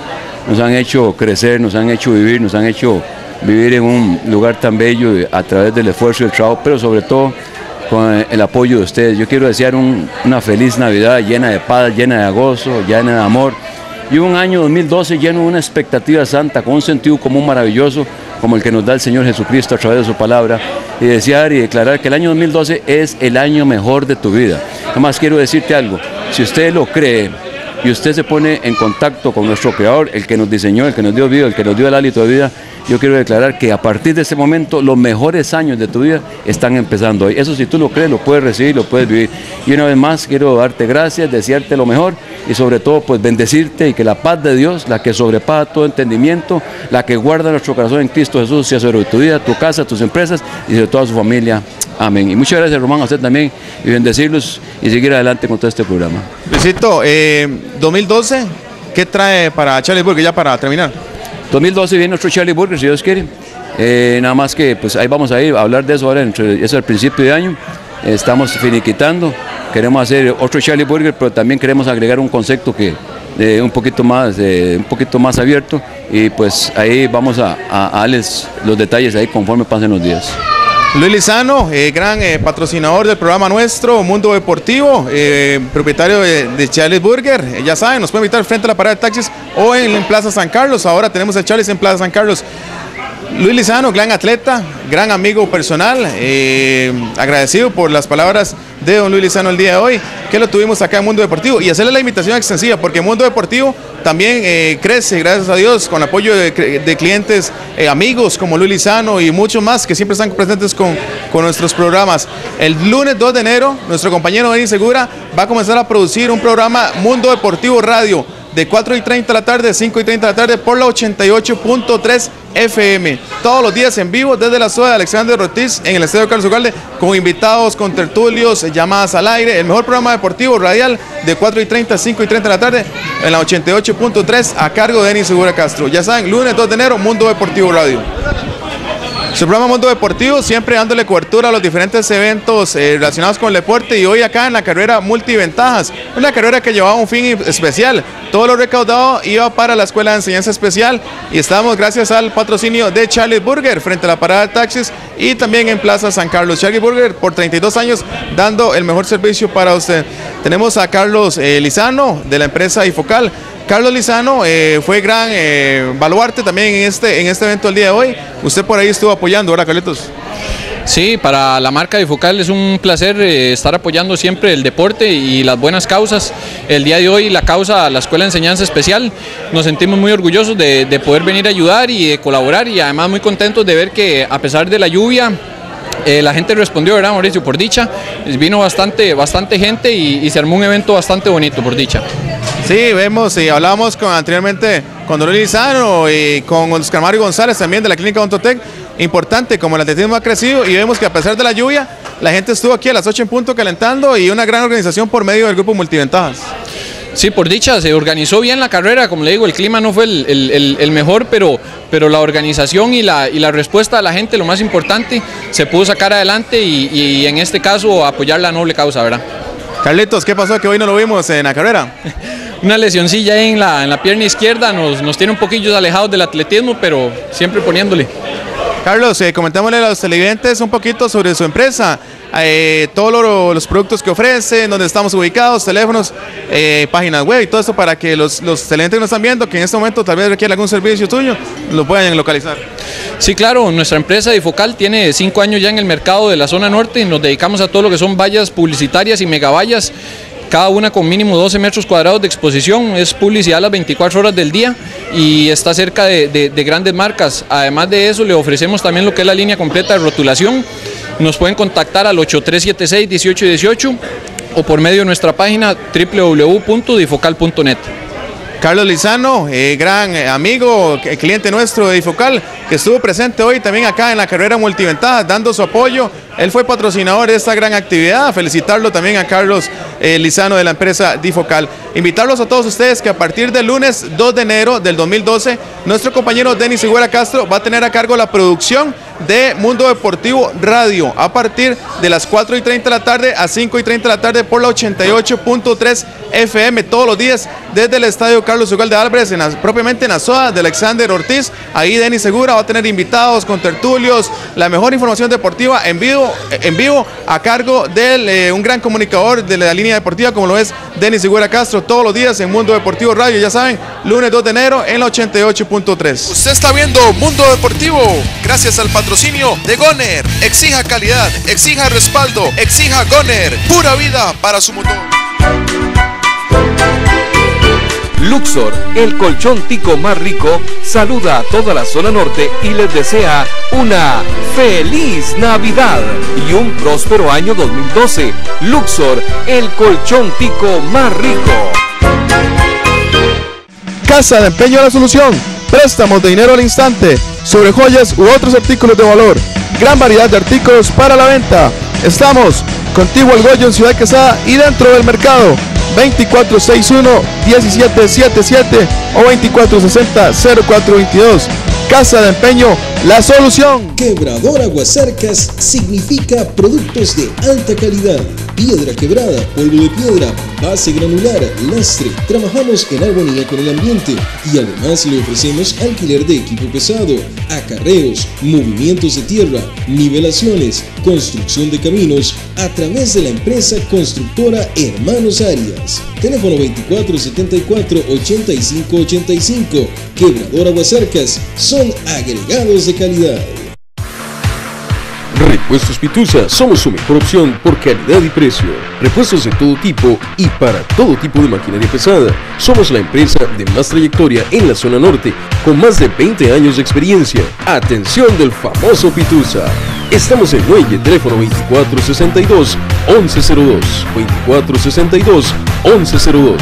Speaker 7: hecho crecer, nos han hecho vivir, nos han hecho vivir en un lugar tan bello a través del esfuerzo y el trabajo, pero sobre todo con el apoyo de ustedes. Yo quiero desear una feliz Navidad llena de paz, llena de gozo, llena de amor, y un año 2012 lleno de una expectativa santa, con un sentido común maravilloso, como el que nos da el Señor Jesucristo a través de su palabra, y desear y declarar que el año 2012 es el año mejor de tu vida. Además, quiero decirte algo, si usted lo cree y usted se pone en contacto con nuestro Creador, el que nos diseñó, el que nos dio vida, el que nos dio el hálito de vida, yo quiero declarar que a partir de este momento los mejores años de tu vida están empezando hoy. Eso, si tú lo crees, lo puedes recibir, lo puedes vivir. Y una vez más quiero darte gracias, desearte lo mejor y sobre todo pues bendecirte, y que la paz de Dios, la que sobrepasa todo entendimiento, la que guarda nuestro corazón en Cristo Jesús, sea sobre tu vida, tu casa, tus empresas y sobre toda su familia. Amén. Y muchas gracias, Román, a usted también, y bendecirlos y seguir adelante con todo este programa.
Speaker 1: Luisito, 2012, ¿qué trae para Charlie Burger ya para terminar?
Speaker 7: 2012 viene nuestro Charlie Burger, si Dios quiere. Nada más que pues ahí vamos a ir a hablar de eso ahora, es al principio de año. Estamos finiquitando, queremos hacer otro Charlie Burger, pero también queremos agregar un concepto que un poquito más abierto, y pues ahí vamos a darles los detalles ahí conforme pasen los días.
Speaker 1: Luis Lizano, gran patrocinador del programa nuestro, Mundo Deportivo, propietario de Charlie Burger. Ya saben, nos pueden invitar frente a la parada de taxis o en Plaza San Carlos. Ahora tenemos el Charlie en Plaza San Carlos. Luis Lizano, gran atleta, gran amigo personal, agradecido por las palabras de don Luis Lizano el día de hoy, que lo tuvimos acá en Mundo Deportivo, y hacerle la invitación extensiva, porque Mundo Deportivo también crece, gracias a Dios, con apoyo de clientes, amigos como Luis Lizano y muchos más que siempre están presentes con nuestros programas. El lunes 2 de enero, nuestro compañero Denis Segura va a comenzar a producir un programa Mundo Deportivo Radio, de 4:30 de la tarde, 5:30 de la tarde, por la 88.3 FM. Todos los días en vivo desde la ciudad de Alexander Ortiz, en el estadio Carlos Ugalde, con invitados, con tertulios, llamadas al aire. El mejor programa deportivo radial de 4:30 a 5:30 de la tarde, en la 88.3, a cargo de Denis Segura Castro. Ya saben, lunes 2 de enero, Mundo Deportivo Radio. Su programa Mundo Deportivo, siempre dándole cobertura a los diferentes eventos relacionados con el deporte, y hoy acá en la carrera Multiventajas, una carrera que llevaba un fin especial. Todo lo recaudado iba para la Escuela de Enseñanza Especial y estamos gracias al patrocinio de Charlie Burger frente a la parada de taxis y también en Plaza San Carlos. Charlie Burger por 32 años dando el mejor servicio para usted. Tenemos a Carlos Lizano de la empresa Ifocal. Carlos Lizano fue gran baluarte también en este evento el día de hoy. Usted por ahí estuvo apoyando, ¿verdad, Carlitos?
Speaker 8: Sí, para la marca Ifocal es un placer estar apoyando siempre el deporte y las buenas causas. El día de hoy la causa, la Escuela de Enseñanza Especial, nos sentimos muy orgullosos de poder venir a ayudar y de colaborar, y además muy contentos de ver que a pesar de la lluvia, la gente respondió, ¿verdad, Mauricio? Por dicha, vino bastante gente y se armó un evento bastante bonito, por dicha.
Speaker 1: Sí, vemos y hablábamos anteriormente con Don Lizano y con Oscar Mario González también de la clínica Odontotec. Importante como el atletismo ha crecido, y vemos que a pesar de la lluvia, la gente estuvo aquí a las 8 en punto calentando, y una gran organización por medio del grupo Multiventajas.
Speaker 8: Sí, por dicha, se organizó bien la carrera. Como le digo, el clima no fue el mejor, pero la organización y la respuesta de la gente, lo más importante, se pudo sacar adelante y en este caso apoyar la noble causa, ¿verdad?
Speaker 1: Carlitos, ¿qué pasó que hoy no lo vimos en la carrera?
Speaker 8: Una lesioncilla ahí en la pierna izquierda nos tiene un poquillo alejados del atletismo, pero siempre poniéndole.
Speaker 1: Carlos, comentémosle a los televidentes un poquito sobre su empresa, todos los productos que ofrece, dónde estamos ubicados, teléfonos, páginas web y todo esto, para que los televidentes que nos están viendo, que en este momento tal vez requieren algún servicio tuyo, lo puedan localizar.
Speaker 8: Sí, claro, nuestra empresa Ifocal tiene 5 años ya en el mercado de la zona norte y nos dedicamos a todo lo que son vallas publicitarias y megavallas, cada una con mínimo 12 metros cuadrados de exposición. Es publicidad a las 24 horas del día y está cerca de grandes marcas. Además de eso, le ofrecemos también lo que es la línea completa de rotulación. Nos pueden contactar al 8376-1818 o por medio de nuestra página www.difocal.net.
Speaker 1: Carlos Lizano, gran amigo, cliente nuestro de Ifocal, que estuvo presente hoy también acá en la carrera Multiventajas, dando su apoyo. Él fue patrocinador de esta gran actividad. Felicitarlo también a Carlos Lizano de la empresa Ifocal. Invitarlos a todos ustedes que a partir del lunes 2 de enero del 2012, nuestro compañero Denis Segura Castro va a tener a cargo la producción de Mundo Deportivo Radio a partir de las 4:30 de la tarde a 5:30 de la tarde por la 88.3 FM todos los días desde el estadio Carlos Ugalde Álvarez, propiamente en Azoa de Alexander Ortiz. Ahí Denis Segura va a tener invitados, con tertulios, la mejor información deportiva en vivo a cargo de un gran comunicador de la línea deportiva como lo es Denis Segura Castro, todos los días en Mundo Deportivo Radio, ya saben, lunes 2 de enero en la 88.3. Usted está viendo Mundo Deportivo gracias al patrocinio de Goner. Exija calidad, exija respaldo, exija Goner, pura vida para su motor.
Speaker 2: Luxor, el colchón tico más rico, saluda a toda la zona norte y les desea una feliz Navidad y un próspero año 2012. Luxor, el colchón tico más rico.
Speaker 1: Casa de Empeño La Solución, préstamos de dinero al instante, sobre joyas u otros artículos de valor, gran variedad de artículos para la venta. Estamos contigo al Goyo en Ciudad Quesada y dentro del mercado. 2461-1777 o 2460-0422. Casa de Empeño La Solución.
Speaker 4: Quebradora Aguasarcas significa productos de alta calidad. Piedra quebrada, polvo de piedra, base granular, lastre. Trabajamos en armonía con el ambiente y además le ofrecemos alquiler de equipo pesado, acarreos, movimientos de tierra, nivelaciones, construcción de caminos a través de la empresa constructora Hermanos Arias. Teléfono 2474-8585. Quebradora Aguasarcas, son agregados de calidad.
Speaker 5: Repuestos Pitusa, somos su mejor opción por calidad y precio. Repuestos de todo tipo y para todo tipo de maquinaria pesada. Somos la empresa de más trayectoria en la zona norte, con más de 20 años de experiencia. Atención del famoso Pitusa. Estamos en Muelle, teléfono 2462-1102. 2462-1102.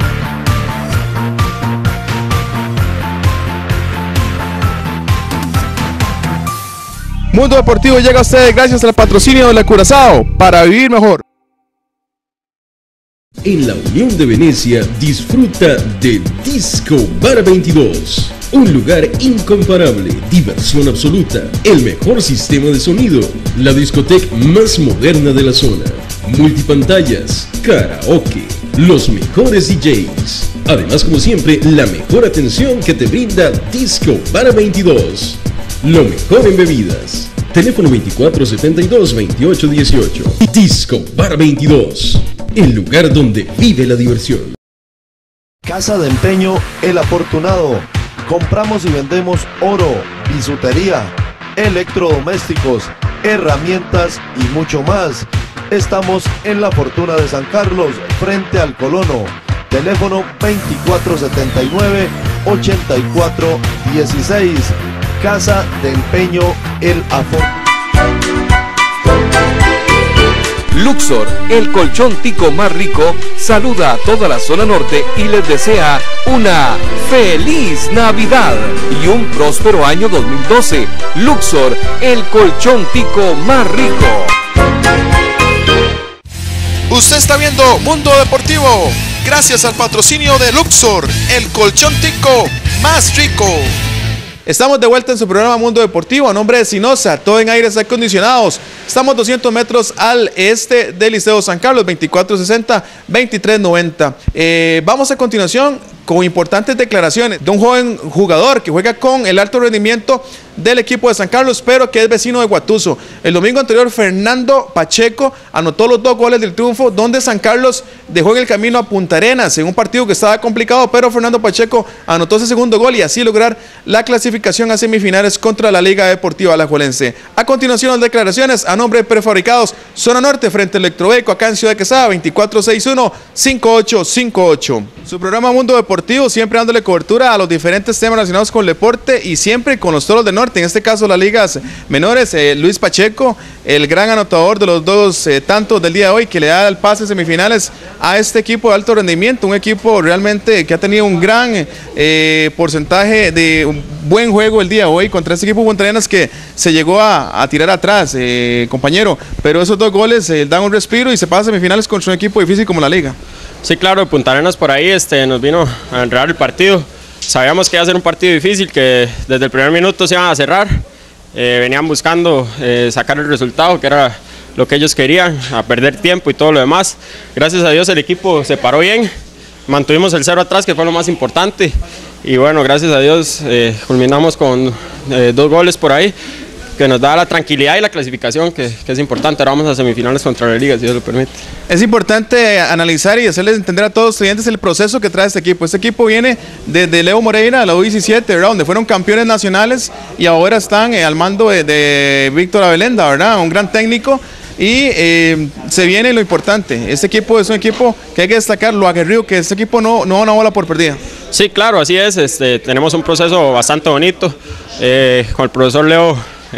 Speaker 1: Mundo Deportivo llega a ustedes gracias al patrocinio de la Curazao para vivir mejor.
Speaker 4: En la Unión de Venecia disfruta de Disco Bar 22, un lugar incomparable, diversión absoluta, el mejor sistema de sonido, la discoteca más moderna de la zona, multipantallas, karaoke, los mejores DJs. Además, como siempre, la mejor atención que te brinda Disco Bar 22. Lo mejor en bebidas. Teléfono 2472-2818. Disco Bar 22. El lugar donde vive la diversión.
Speaker 6: Casa de Empeño El Afortunado. Compramos y vendemos oro, bisutería, electrodomésticos, herramientas y mucho más. Estamos en La Fortuna de San Carlos, frente al Colono. Teléfono 2479-8416. Casa de Empeño El Afortunado.
Speaker 2: Luxor, el colchón tico más rico, saluda a toda la zona norte y les desea una feliz Navidad y un próspero año 2012. Luxor, el colchón tico más rico.
Speaker 1: Usted está viendo Mundo Deportivo, gracias al patrocinio de Luxor, el colchón tico más rico. Estamos de vuelta en su programa Mundo Deportivo a nombre de Sinosa, todo en aires acondicionados. Estamos 200 metros al este del Liceo San Carlos, 2460-2390. Vamos a continuación con importantes declaraciones de un joven jugador que juega con el alto rendimiento del equipo de San Carlos, pero que es vecino de Guatuso. El domingo anterior, Fernando Pacheco anotó los 2 goles del triunfo, donde San Carlos dejó en el camino a Punta Arenas en un partido que estaba complicado, pero Fernando Pacheco anotó ese segundo gol y así lograr la clasificación a semifinales contra la Liga Deportiva Alajuelense. A continuación, las declaraciones a nombre de Prefabricados Zona Norte frente al Electrobeco acá en Ciudad de Quesada, 2461-5858. Su programa Mundo Deportivo, siempre dándole cobertura a los diferentes temas relacionados con el deporte y siempre con los Toros del Norte, en este caso las ligas menores. Luis Pacheco, el gran anotador de los 2 tantos del día de hoy, que le da el pase a semifinales a este equipo de alto rendimiento, un equipo realmente que ha tenido un gran porcentaje de un buen juego el día de hoy contra este equipo Punta Arenas que se llegó a tirar atrás, compañero, pero esos 2 goles dan un respiro y se pasa a semifinales contra un equipo difícil como la Liga.
Speaker 9: Sí, claro, Punta Arenas por ahí nos vino a enredar el partido. Sabíamos que iba a ser un partido difícil, que desde el primer minuto se iban a cerrar. Venían buscando sacar el resultado, que era lo que ellos querían, a perder tiempo y todo lo demás. Gracias a Dios el equipo se paró bien, mantuvimos el 0 atrás, que fue lo más importante. Y bueno, gracias a Dios culminamos con 2 goles por ahí, que nos da la tranquilidad y la clasificación que es importante. Ahora vamos a semifinales contra la Liga, si Dios lo permite. Es importante analizar y hacerles entender a todos los estudiantes el proceso que trae este equipo. Este equipo viene desde Leo Moreira, la U17, ¿verdad?, donde fueron campeones nacionales y ahora están al mando de Víctor Abelenda, ¿verdad?, un gran técnico. Y se viene lo importante. Este equipo es un equipo que hay que destacar lo aguerrido, que este equipo no da una bola por perdida. Sí, claro, así es. Tenemos un proceso bastante bonito. Con el profesor Leo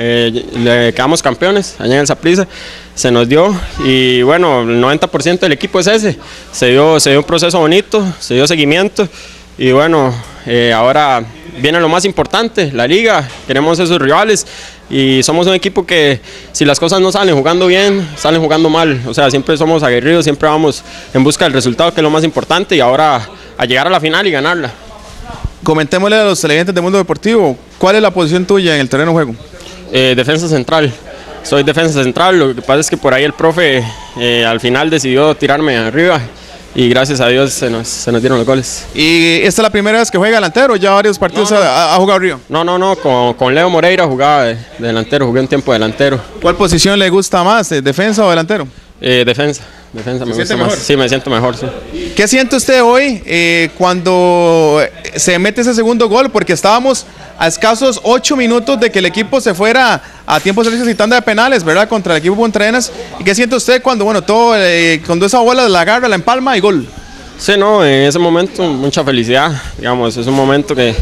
Speaker 9: le quedamos campeones allá en el Saprissa, se nos dio y bueno, el 90% del equipo es ese. Se dio un proceso bonito, se dio seguimiento y bueno, ahora viene lo más importante, la liga. Queremos esos rivales y somos un equipo que si las cosas no salen jugando bien, salen jugando mal. O sea, siempre somos aguerridos, siempre vamos en busca del resultado, que es lo más importante, y ahora a llegar a la final y ganarla. Comentémosle a los televidentes del Mundo Deportivo, ¿cuál es la posición tuya en el terreno de juego? Defensa central. Soy defensa central, lo que pasa es que por ahí el profe al final decidió tirarme arriba y gracias a Dios se nos dieron los goles. ¿Y esta es la primera vez que juega delantero? ¿Ya varios partidos ha jugado arriba? No, con Leo Moreira jugaba de delantero, jugué un tiempo de delantero. ¿Cuál posición le gusta más, defensa o delantero? Defensa me gusta más. Sí, me siento mejor, sí. ¿Qué siente usted hoy cuando se mete ese segundo gol? Porque estábamos a escasos 8 minutos de que el equipo se fuera a tiempos extras y tanda de penales, ¿verdad?, contra el equipo Punta Arenas. ¿Y qué siente usted cuando, bueno, cuando esa bola la agarra, la empalma y gol? Sí, no, en ese momento mucha felicidad, digamos, es un momento que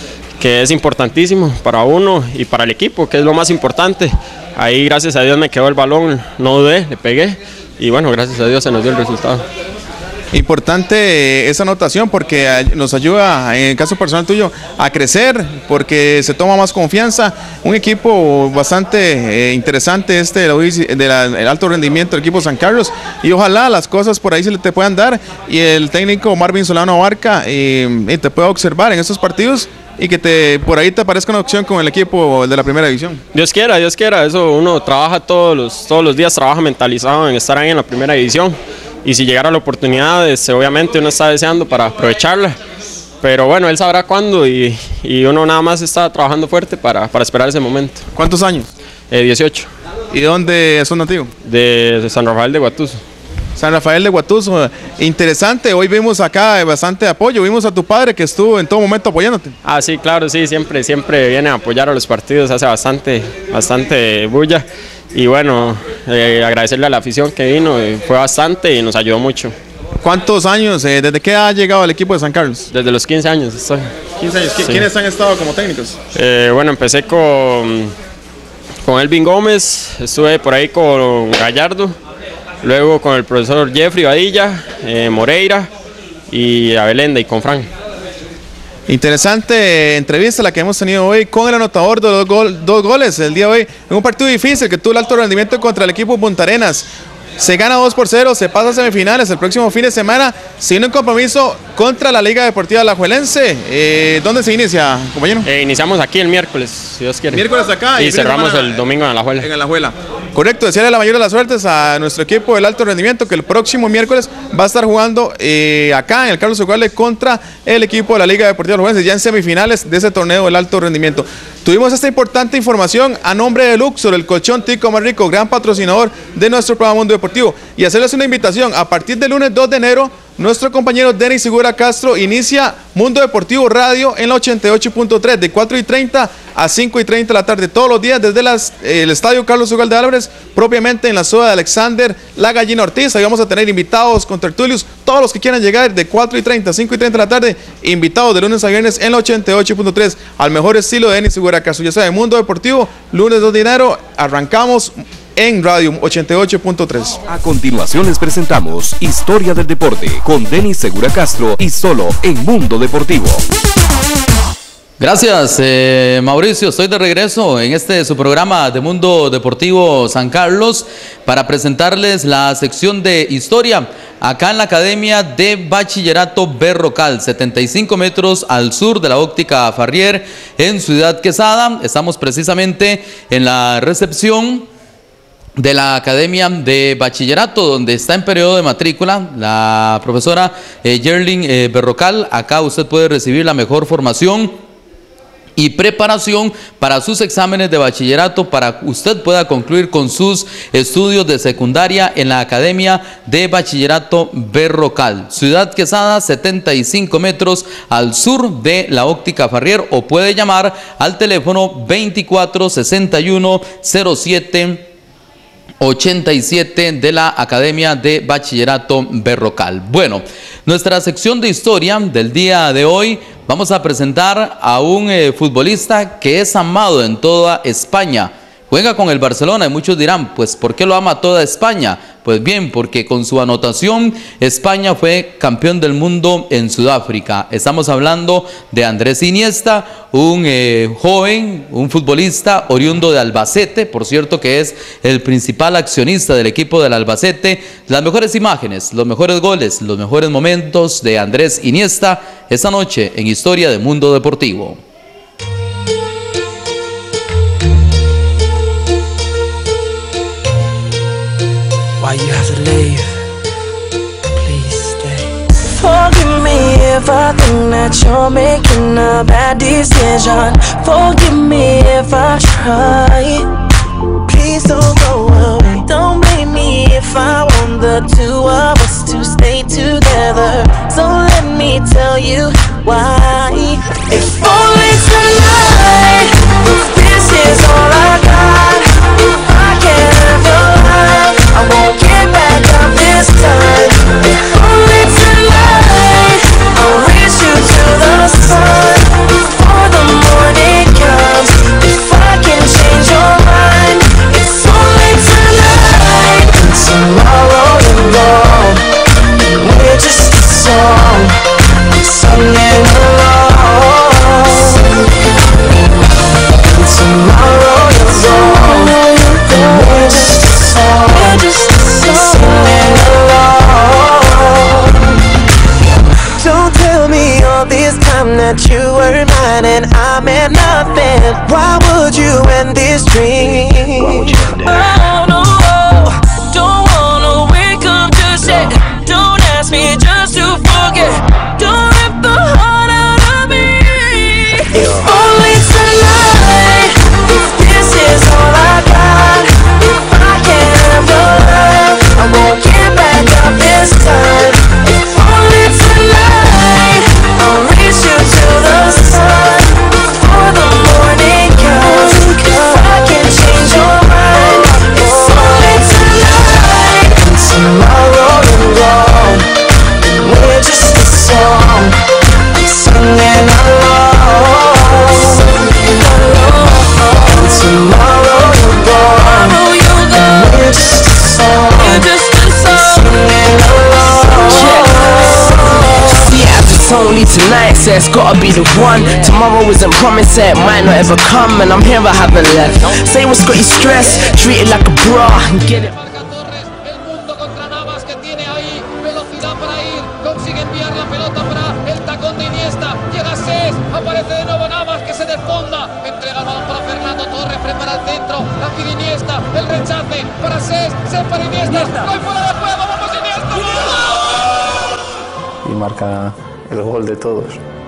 Speaker 9: es importantísimo para uno y para el equipo, que es lo más importante. Ahí gracias a Dios me quedó el balón, no dudé, le pegué y bueno, gracias a Dios se nos dio el resultado.
Speaker 1: Importante esa anotación porque nos ayuda, en el caso personal tuyo, a crecer porque se toma más confianza. Un equipo bastante interesante del alto rendimiento del equipo San Carlos, y ojalá las cosas por ahí se te puedan dar y el técnico Marvin Solano Abarca te pueda observar en estos partidos y que por ahí te aparezca una opción con el equipo de la primera división.
Speaker 9: Dios quiera, eso uno trabaja todos los días, trabaja mentalizado en estar ahí en la primera división. Y si llegara la oportunidad, obviamente uno está deseando para aprovecharla. Pero bueno, él sabrá cuándo y uno nada más está trabajando fuerte para esperar ese momento.
Speaker 1: ¿Cuántos años?
Speaker 9: 18.
Speaker 1: ¿Y de dónde son nativos?
Speaker 9: De San Rafael de Guatuso.
Speaker 1: San Rafael de Guatuso, interesante. Hoy vimos acá bastante apoyo. Vimos a tu padre que estuvo en todo momento apoyándote.
Speaker 9: Ah, sí, claro, sí, siempre viene a apoyar a los partidos, hace bastante bulla. Y bueno, agradecerle a la afición que vino, fue bastante y nos ayudó mucho.
Speaker 1: ¿Cuántos años? ¿Desde qué edad ha llegado al equipo de San Carlos?
Speaker 9: Desde los 15 años estoy.
Speaker 1: 15 años.
Speaker 9: Sí.
Speaker 1: ¿Quiénes han estado como técnicos?
Speaker 9: Bueno, empecé con Elvin Gómez, estuve por ahí con Gallardo, luego con el profesor Jeffrey Badilla, Moreira y Abelenda y con Frank.
Speaker 1: Interesante entrevista la que hemos tenido hoy con el anotador de dos goles el día de hoy en un partido difícil que tuvo el alto rendimiento contra el equipo Punta Arenas. Se gana 2-0, se pasa a semifinales el próximo fin de semana, sin un compromiso contra la Liga Deportiva Alajuelense. ¿Dónde se inicia, compañero?
Speaker 9: Iniciamos aquí el miércoles, si Dios quiere.
Speaker 1: Miércoles acá.
Speaker 9: Y cerramos el domingo en Alajuela.
Speaker 1: En Alajuela. Correcto, desearle la mayor de las suertes a nuestro equipo del alto rendimiento que el próximo miércoles va a estar jugando acá en el Carlos Ugalde contra el equipo de la Liga Deportiva Alajuelense, ya en semifinales de ese torneo del alto rendimiento. Tuvimos esta importante información a nombre de Luxor, el colchón tico más rico, gran patrocinador de nuestro programa Mundo Deportivo. Y hacerles una invitación, a partir del lunes 2 de enero, nuestro compañero Denis Segura Castro inicia Mundo Deportivo Radio en la 88.3 de 4:30 a 5:30 de la tarde, todos los días desde el Estadio Carlos Ugalde Álvarez, propiamente en la zona de Alexander La Gallina Ortiz. Ahí vamos a tener invitados, contertulios, todos los que quieran llegar de 4:30 a 5:30 de la tarde, invitados de lunes a viernes en la 88.3 al mejor estilo de Denis Segura Castro. Ya saben, Mundo Deportivo, lunes 2 de enero, arrancamos en Radio 88.3.
Speaker 2: A continuación les presentamos Historia del Deporte con Denis Segura Castro y solo en Mundo Deportivo.
Speaker 3: Gracias, Mauricio. Estoy de regreso en su programa de Mundo Deportivo San Carlos para presentarles la sección de historia acá en la Academia de Bachillerato Berrocal, 75 metros al sur de la óptica Farrier en Ciudad Quesada. Estamos precisamente en la recepción de la Academia de Bachillerato, donde está en periodo de matrícula la profesora Yerlin Berrocal. Acá usted puede recibir la mejor formación y preparación para sus exámenes de bachillerato, para que usted pueda concluir con sus estudios de secundaria en la Academia de Bachillerato Berrocal, Ciudad Quesada, 75 metros al sur de la óptica Farrier, o puede llamar al teléfono 24610787 de la Academia de Bachillerato Berrocal. Bueno, nuestra sección de historia del día de hoy, vamos a presentar a un futbolista que es amado en toda España. Juega con el Barcelona y muchos dirán, pues ¿por qué lo ama toda España? Pues bien, porque con su anotación España fue campeón del mundo en Sudáfrica. Estamos hablando de Andrés Iniesta, un joven, un futbolista oriundo de Albacete, por cierto que es el principal accionista del equipo del Albacete. Las mejores imágenes, los mejores goles, los mejores momentos de Andrés Iniesta esta noche en Historia de Mundo Deportivo.
Speaker 10: Why you have to leave? Please stay. Forgive me if I think that you're making a bad decision. Forgive me if I try. Please don't go away. Don't blame me if I want the two of us to stay together. So let me tell you why. If only tonight, if this is all I got, if I can't have your life, I won't get back up this time. If only tonight, I'll reach you to the sun before the morning comes. If I can change your mind, it's only tonight. Tomorrow you're gone, we're just Why would you end this dream? Oh no, don't wanna wake up just yet. Don't ask me just to forget. Don't rip the heart out of me. If only tonight, if this is all I got, if I can't have your love, I won't get back up this time. If only tonight, I'll reach you to the sun before the morning comes. If I can change your mind, if only tonight, and tomorrow you're gone, and we're just a song, I'm singing along, and tomorrow you're gone, and we're just a song, I'm singing along.
Speaker 11: See, after Tony tonight, said it's gotta be the one. Tomorrow isn't promised, said it might not ever come, and I'm here, I haven't left. Say what's got you stressed, treat it like a bra, and get it.
Speaker 12: Consigue enviar la pelota para el tacón de Iniesta. Llega Cés, aparece de nuevo Navas que se desfonda. Entrega el balón para Fernando Torres, prepara el centro. La pide Iniesta, el rechace para Cés, Cés para Iniesta. No hay fuera de juego, vamos Iniesta.
Speaker 13: Y marca el gol de todos.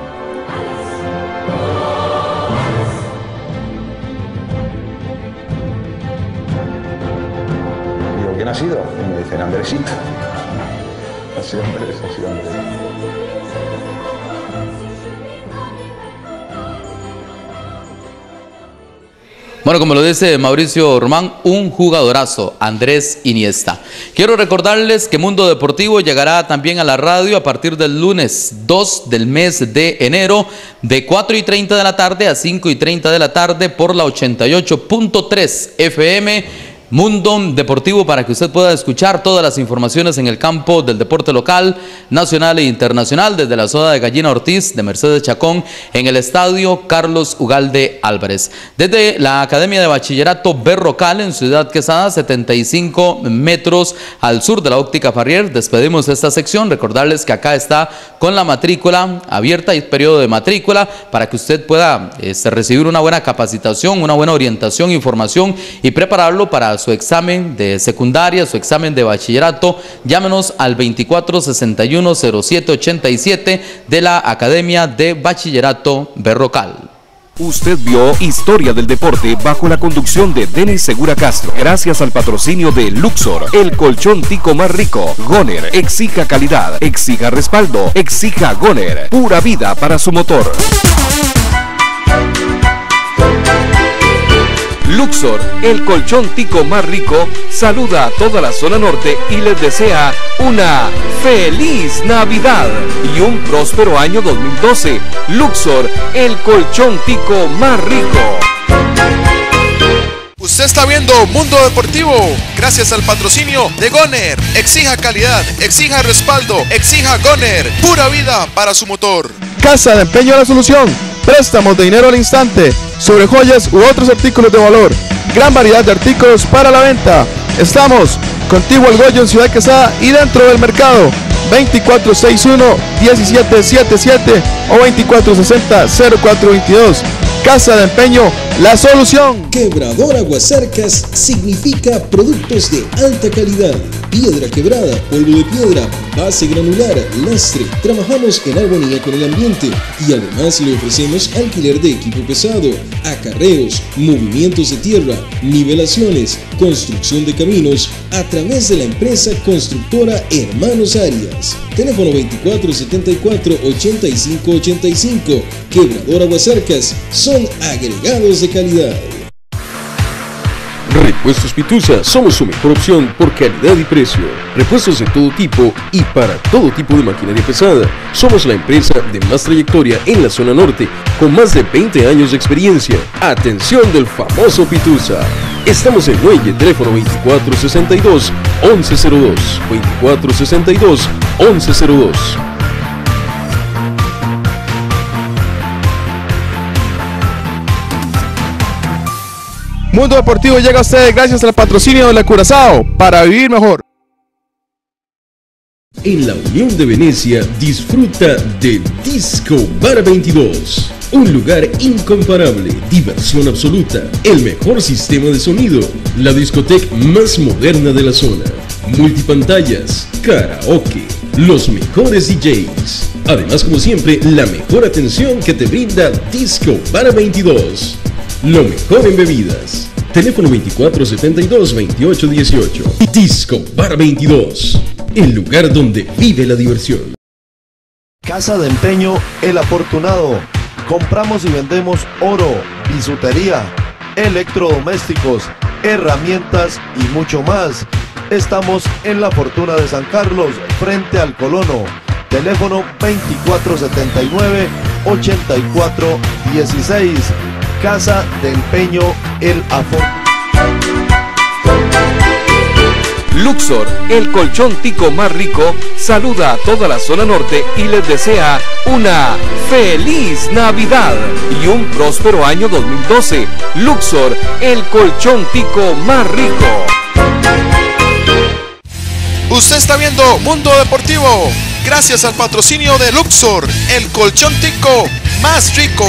Speaker 14: Digo, ¿quién ha sido? Y me dicen, Andresito. Así Andrés, así Andrés.
Speaker 3: Bueno, como lo dice Mauricio Román, un jugadorazo, Andrés Iniesta. Quiero recordarles que Mundo Deportivo llegará también a la radio a partir del lunes 2 del mes de enero, de 4:30 de la tarde a 5:30 de la tarde por la 88.3 FM. Mundo Deportivo, para que usted pueda escuchar todas las informaciones en el campo del deporte local, nacional e internacional, desde la Soda de Gallina Ortiz de Mercedes Chacón, en el estadio Carlos Ugalde Álvarez. Desde la Academia de Bachillerato Berrocal en Ciudad Quesada, 75 metros al sur de la óptica Farrier, despedimos esta sección. Recordarles que acá está con la matrícula abierta y periodo de matrícula para que usted pueda recibir una buena capacitación, una buena orientación, información y prepararlo para su examen de secundaria, su examen de bachillerato. Llámenos al 2461-0787 de la Academia de Bachillerato Berrocal.
Speaker 2: Usted vio Historia del Deporte bajo la conducción de Denis Segura Castro, gracias al patrocinio de Luxor, el colchón tico más rico. Goner, exija calidad, exija respaldo, exija Goner, pura vida para su motor. Luxor, el colchón tico más rico, saluda a toda la zona norte y les desea una feliz Navidad y un próspero año 2012. Luxor, el colchón tico más rico.
Speaker 1: Usted está viendo Mundo Deportivo gracias al patrocinio de Goner. Exija calidad, exija respaldo, exija Goner, pura vida para su motor. Casa de Empeño La Solución. Préstamos de dinero al instante sobre joyas u otros artículos de valor. Gran variedad de artículos para la venta. Estamos contigo al Goyo en Ciudad Quesada y dentro del mercado. 2461-1777 o 2460-0422. Casa de Empeño La Solución.
Speaker 4: Quebradora Aguasarcas significa productos de alta calidad. Piedra quebrada, polvo de piedra, base granular, lastre. Trabajamos en armonía con el ambiente y además le ofrecemos alquiler de equipo pesado, acarreos, movimientos de tierra, nivelaciones, construcción de caminos a través de la empresa constructora Hermanos Arias. Teléfono 2474-8585. Quebradora Aguasarcas, son agregados de calidad.
Speaker 5: Repuestos Pitusa, somos su mejor opción por calidad y precio. Repuestos de todo tipo y para todo tipo de maquinaria pesada. Somos la empresa de más trayectoria en la zona norte, con más de 20 años de experiencia. Atención del famoso Pitusa. Estamos en Muelle, teléfono 2462-1102. 2462-1102.
Speaker 1: Mundo Deportivo llega a ustedes gracias al patrocinio de la Curazao para vivir mejor.
Speaker 4: En la Unión de Venecia disfruta de Disco Bar 22, un lugar incomparable, diversión absoluta, el mejor sistema de sonido, la discoteca más moderna de la zona, multipantallas, karaoke, los mejores DJs. Además, como siempre, la mejor atención que te brinda Disco Bar 22. Lo mejor en bebidas. Teléfono 2472-2818. Disco Bar 22. El lugar donde vive la diversión.
Speaker 6: Casa de Empeño El Afortunado. Compramos y vendemos oro, bisutería, electrodomésticos, herramientas y mucho más. Estamos en La Fortuna de San Carlos, frente al Colono. Teléfono 2479-8416. Casa de Empeño El Afortunado.
Speaker 2: Luxor, el colchón tico más rico, saluda a toda la zona norte y les desea una feliz Navidad y un próspero año 2012. Luxor, el colchón tico más rico.
Speaker 1: Usted está viendo Mundo Deportivo, gracias al patrocinio de Luxor, el colchón tico más rico.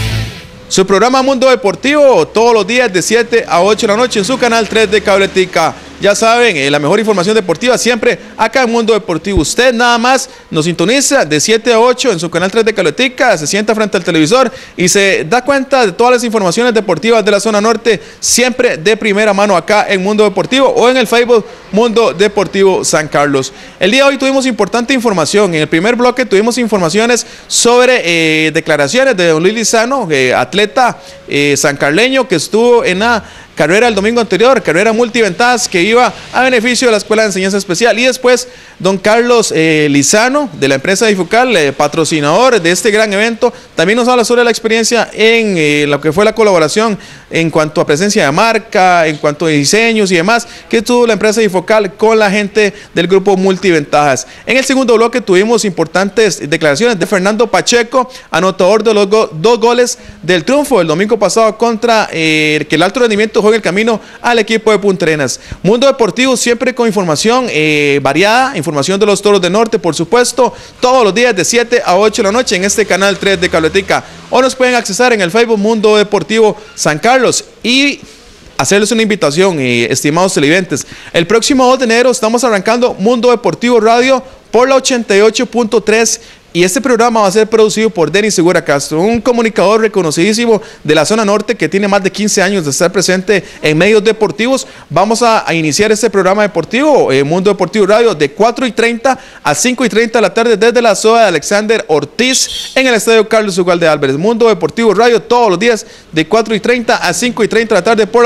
Speaker 1: Su programa Mundo Deportivo, todos los días de 7 a 8 de la noche en su canal 3 de Cabletica. Ya saben, la mejor información deportiva siempre acá en Mundo Deportivo. Usted nada más nos sintoniza de 7 a 8 en su canal 3 de Cabletica, se sienta frente al televisor y se da cuenta de todas las informaciones deportivas de la zona norte, siempre de primera mano acá en Mundo Deportivo o en el Facebook Mundo Deportivo San Carlos. El día de hoy tuvimos importante información. En el primer bloque tuvimos informaciones sobre declaraciones de don Luis Lizano, atleta sancarleño que estuvo en la carrera el domingo anterior, carrera multiventajas que iba a beneficio de la Escuela de Enseñanza Especial. Y después, don Carlos Lizano, de la empresa Difocal, patrocinador de este gran evento, también nos habla sobre la experiencia en lo que fue la colaboración en cuanto a presencia de marca, en cuanto a diseños y demás, que tuvo la empresa Difocal con la gente del grupo Multiventajas. En el segundo bloque tuvimos importantes declaraciones de Fernando Pacheco, anotador de los dos goles del triunfo el domingo pasado contra que el alto rendimiento juega el camino al equipo de Punta Arenas. Mundo Deportivo siempre con información variada, información de los Toros del Norte, por supuesto, todos los días de 7 a 8 de la noche en este canal 3 de Cabletica, o nos pueden accesar en el Facebook Mundo Deportivo San Carlos. Y hacerles una invitación, estimados televidentes, el próximo 2 de enero estamos arrancando Mundo Deportivo Radio por la 88.3. Y este programa va a ser producido por Denis Segura Castro, un comunicador reconocidísimo de la zona norte que tiene más de 15 años de estar presente en medios deportivos. Vamos a iniciar este programa deportivo, Mundo Deportivo Radio, de 4:30 a 5:30 de la tarde desde la SOA de Alexander Ortiz en el Estadio Carlos Ugalde Álvarez. Mundo Deportivo Radio todos los días de 4:30 a 5:30 de la tarde por la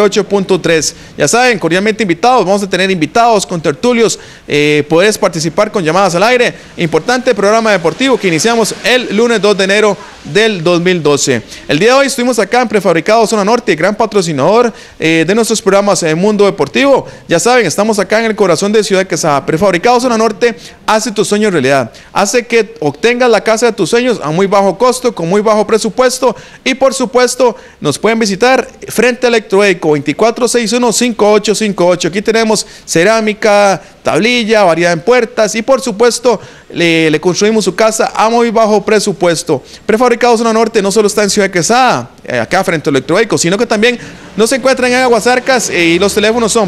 Speaker 1: 88.3. Ya saben, cordialmente invitados, vamos a tener invitados con tertulios, podés participar con llamadas al aire. Importante programa deportivo que iniciamos el lunes 2 de enero del 2012. El día de hoy estuvimos acá en Prefabricado Zona Norte, gran patrocinador de nuestros programas en Mundo Deportivo. Ya saben, estamos acá en el corazón de Ciudad de Quesada. Prefabricado Zona Norte hace tus sueños realidad, hace que obtengas la casa de tus sueños a muy bajo costo, con muy bajo presupuesto, y por supuesto nos pueden visitar frente a Electroeco 2461-5858. Aquí tenemos cerámica, tablilla, variedad en puertas y por supuesto le construimos su casa a muy bajo presupuesto. Prefabricado Zona Norte no solo está en Ciudad de Quesada, acá frente a Electroeco, sino que también nos encuentran en Aguasarcas y los teléfonos son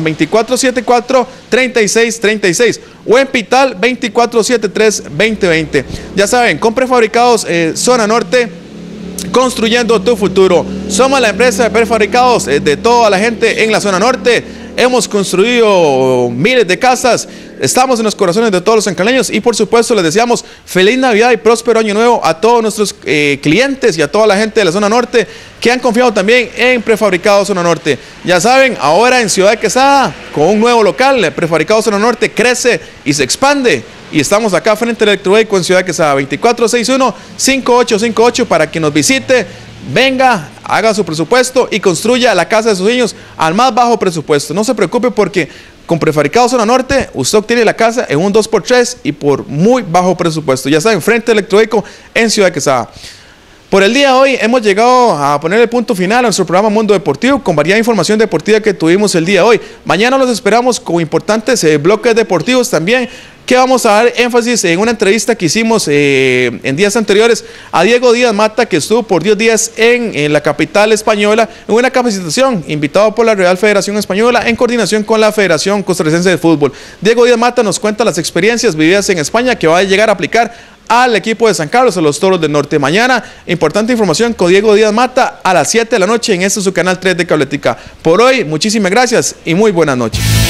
Speaker 1: 2474-3636 o en Pital 2473-2020. Ya saben, con Prefabricados Zona Norte, construyendo tu futuro. Somos la empresa de prefabricados de toda la gente en la zona norte. Hemos construido miles de casas, estamos en los corazones de todos los sancarleños y por supuesto les deseamos feliz Navidad y próspero año nuevo a todos nuestros clientes y a toda la gente de la zona norte que han confiado también en Prefabricados Zona Norte. Ya saben, ahora en Ciudad de Quesada, con un nuevo local, Prefabricados Zona Norte crece y se expande. Y estamos acá frente al Electroeco en Ciudad de Quesada, 2461-5858 para que nos visite, venga, haga su presupuesto y construya la casa de sus sueños al más bajo presupuesto. No se preocupe porque con Prefabricados Zona Norte usted obtiene la casa en un 2x3 y por muy bajo presupuesto. Ya saben, frente al Electroeco en Ciudad de Quesada. Por el día de hoy hemos llegado a poner el punto final a nuestro programa Mundo Deportivo con variada información deportiva que tuvimos el día de hoy. Mañana los esperamos con importantes bloques deportivos también, que vamos a dar énfasis en una entrevista que hicimos en días anteriores a Diego Díaz Mata, que estuvo por 10 días en la capital española en una capacitación invitado por la Real Federación Española en coordinación con la Federación Costarricense de Fútbol. Diego Díaz Mata nos cuenta las experiencias vividas en España que va a llegar a aplicar al equipo de San Carlos, a los Toros del Norte. Mañana, importante información con Diego Díaz Mata a las 7 de la noche en su canal 3 de Cabletica. Por hoy, muchísimas gracias y muy buenas noches.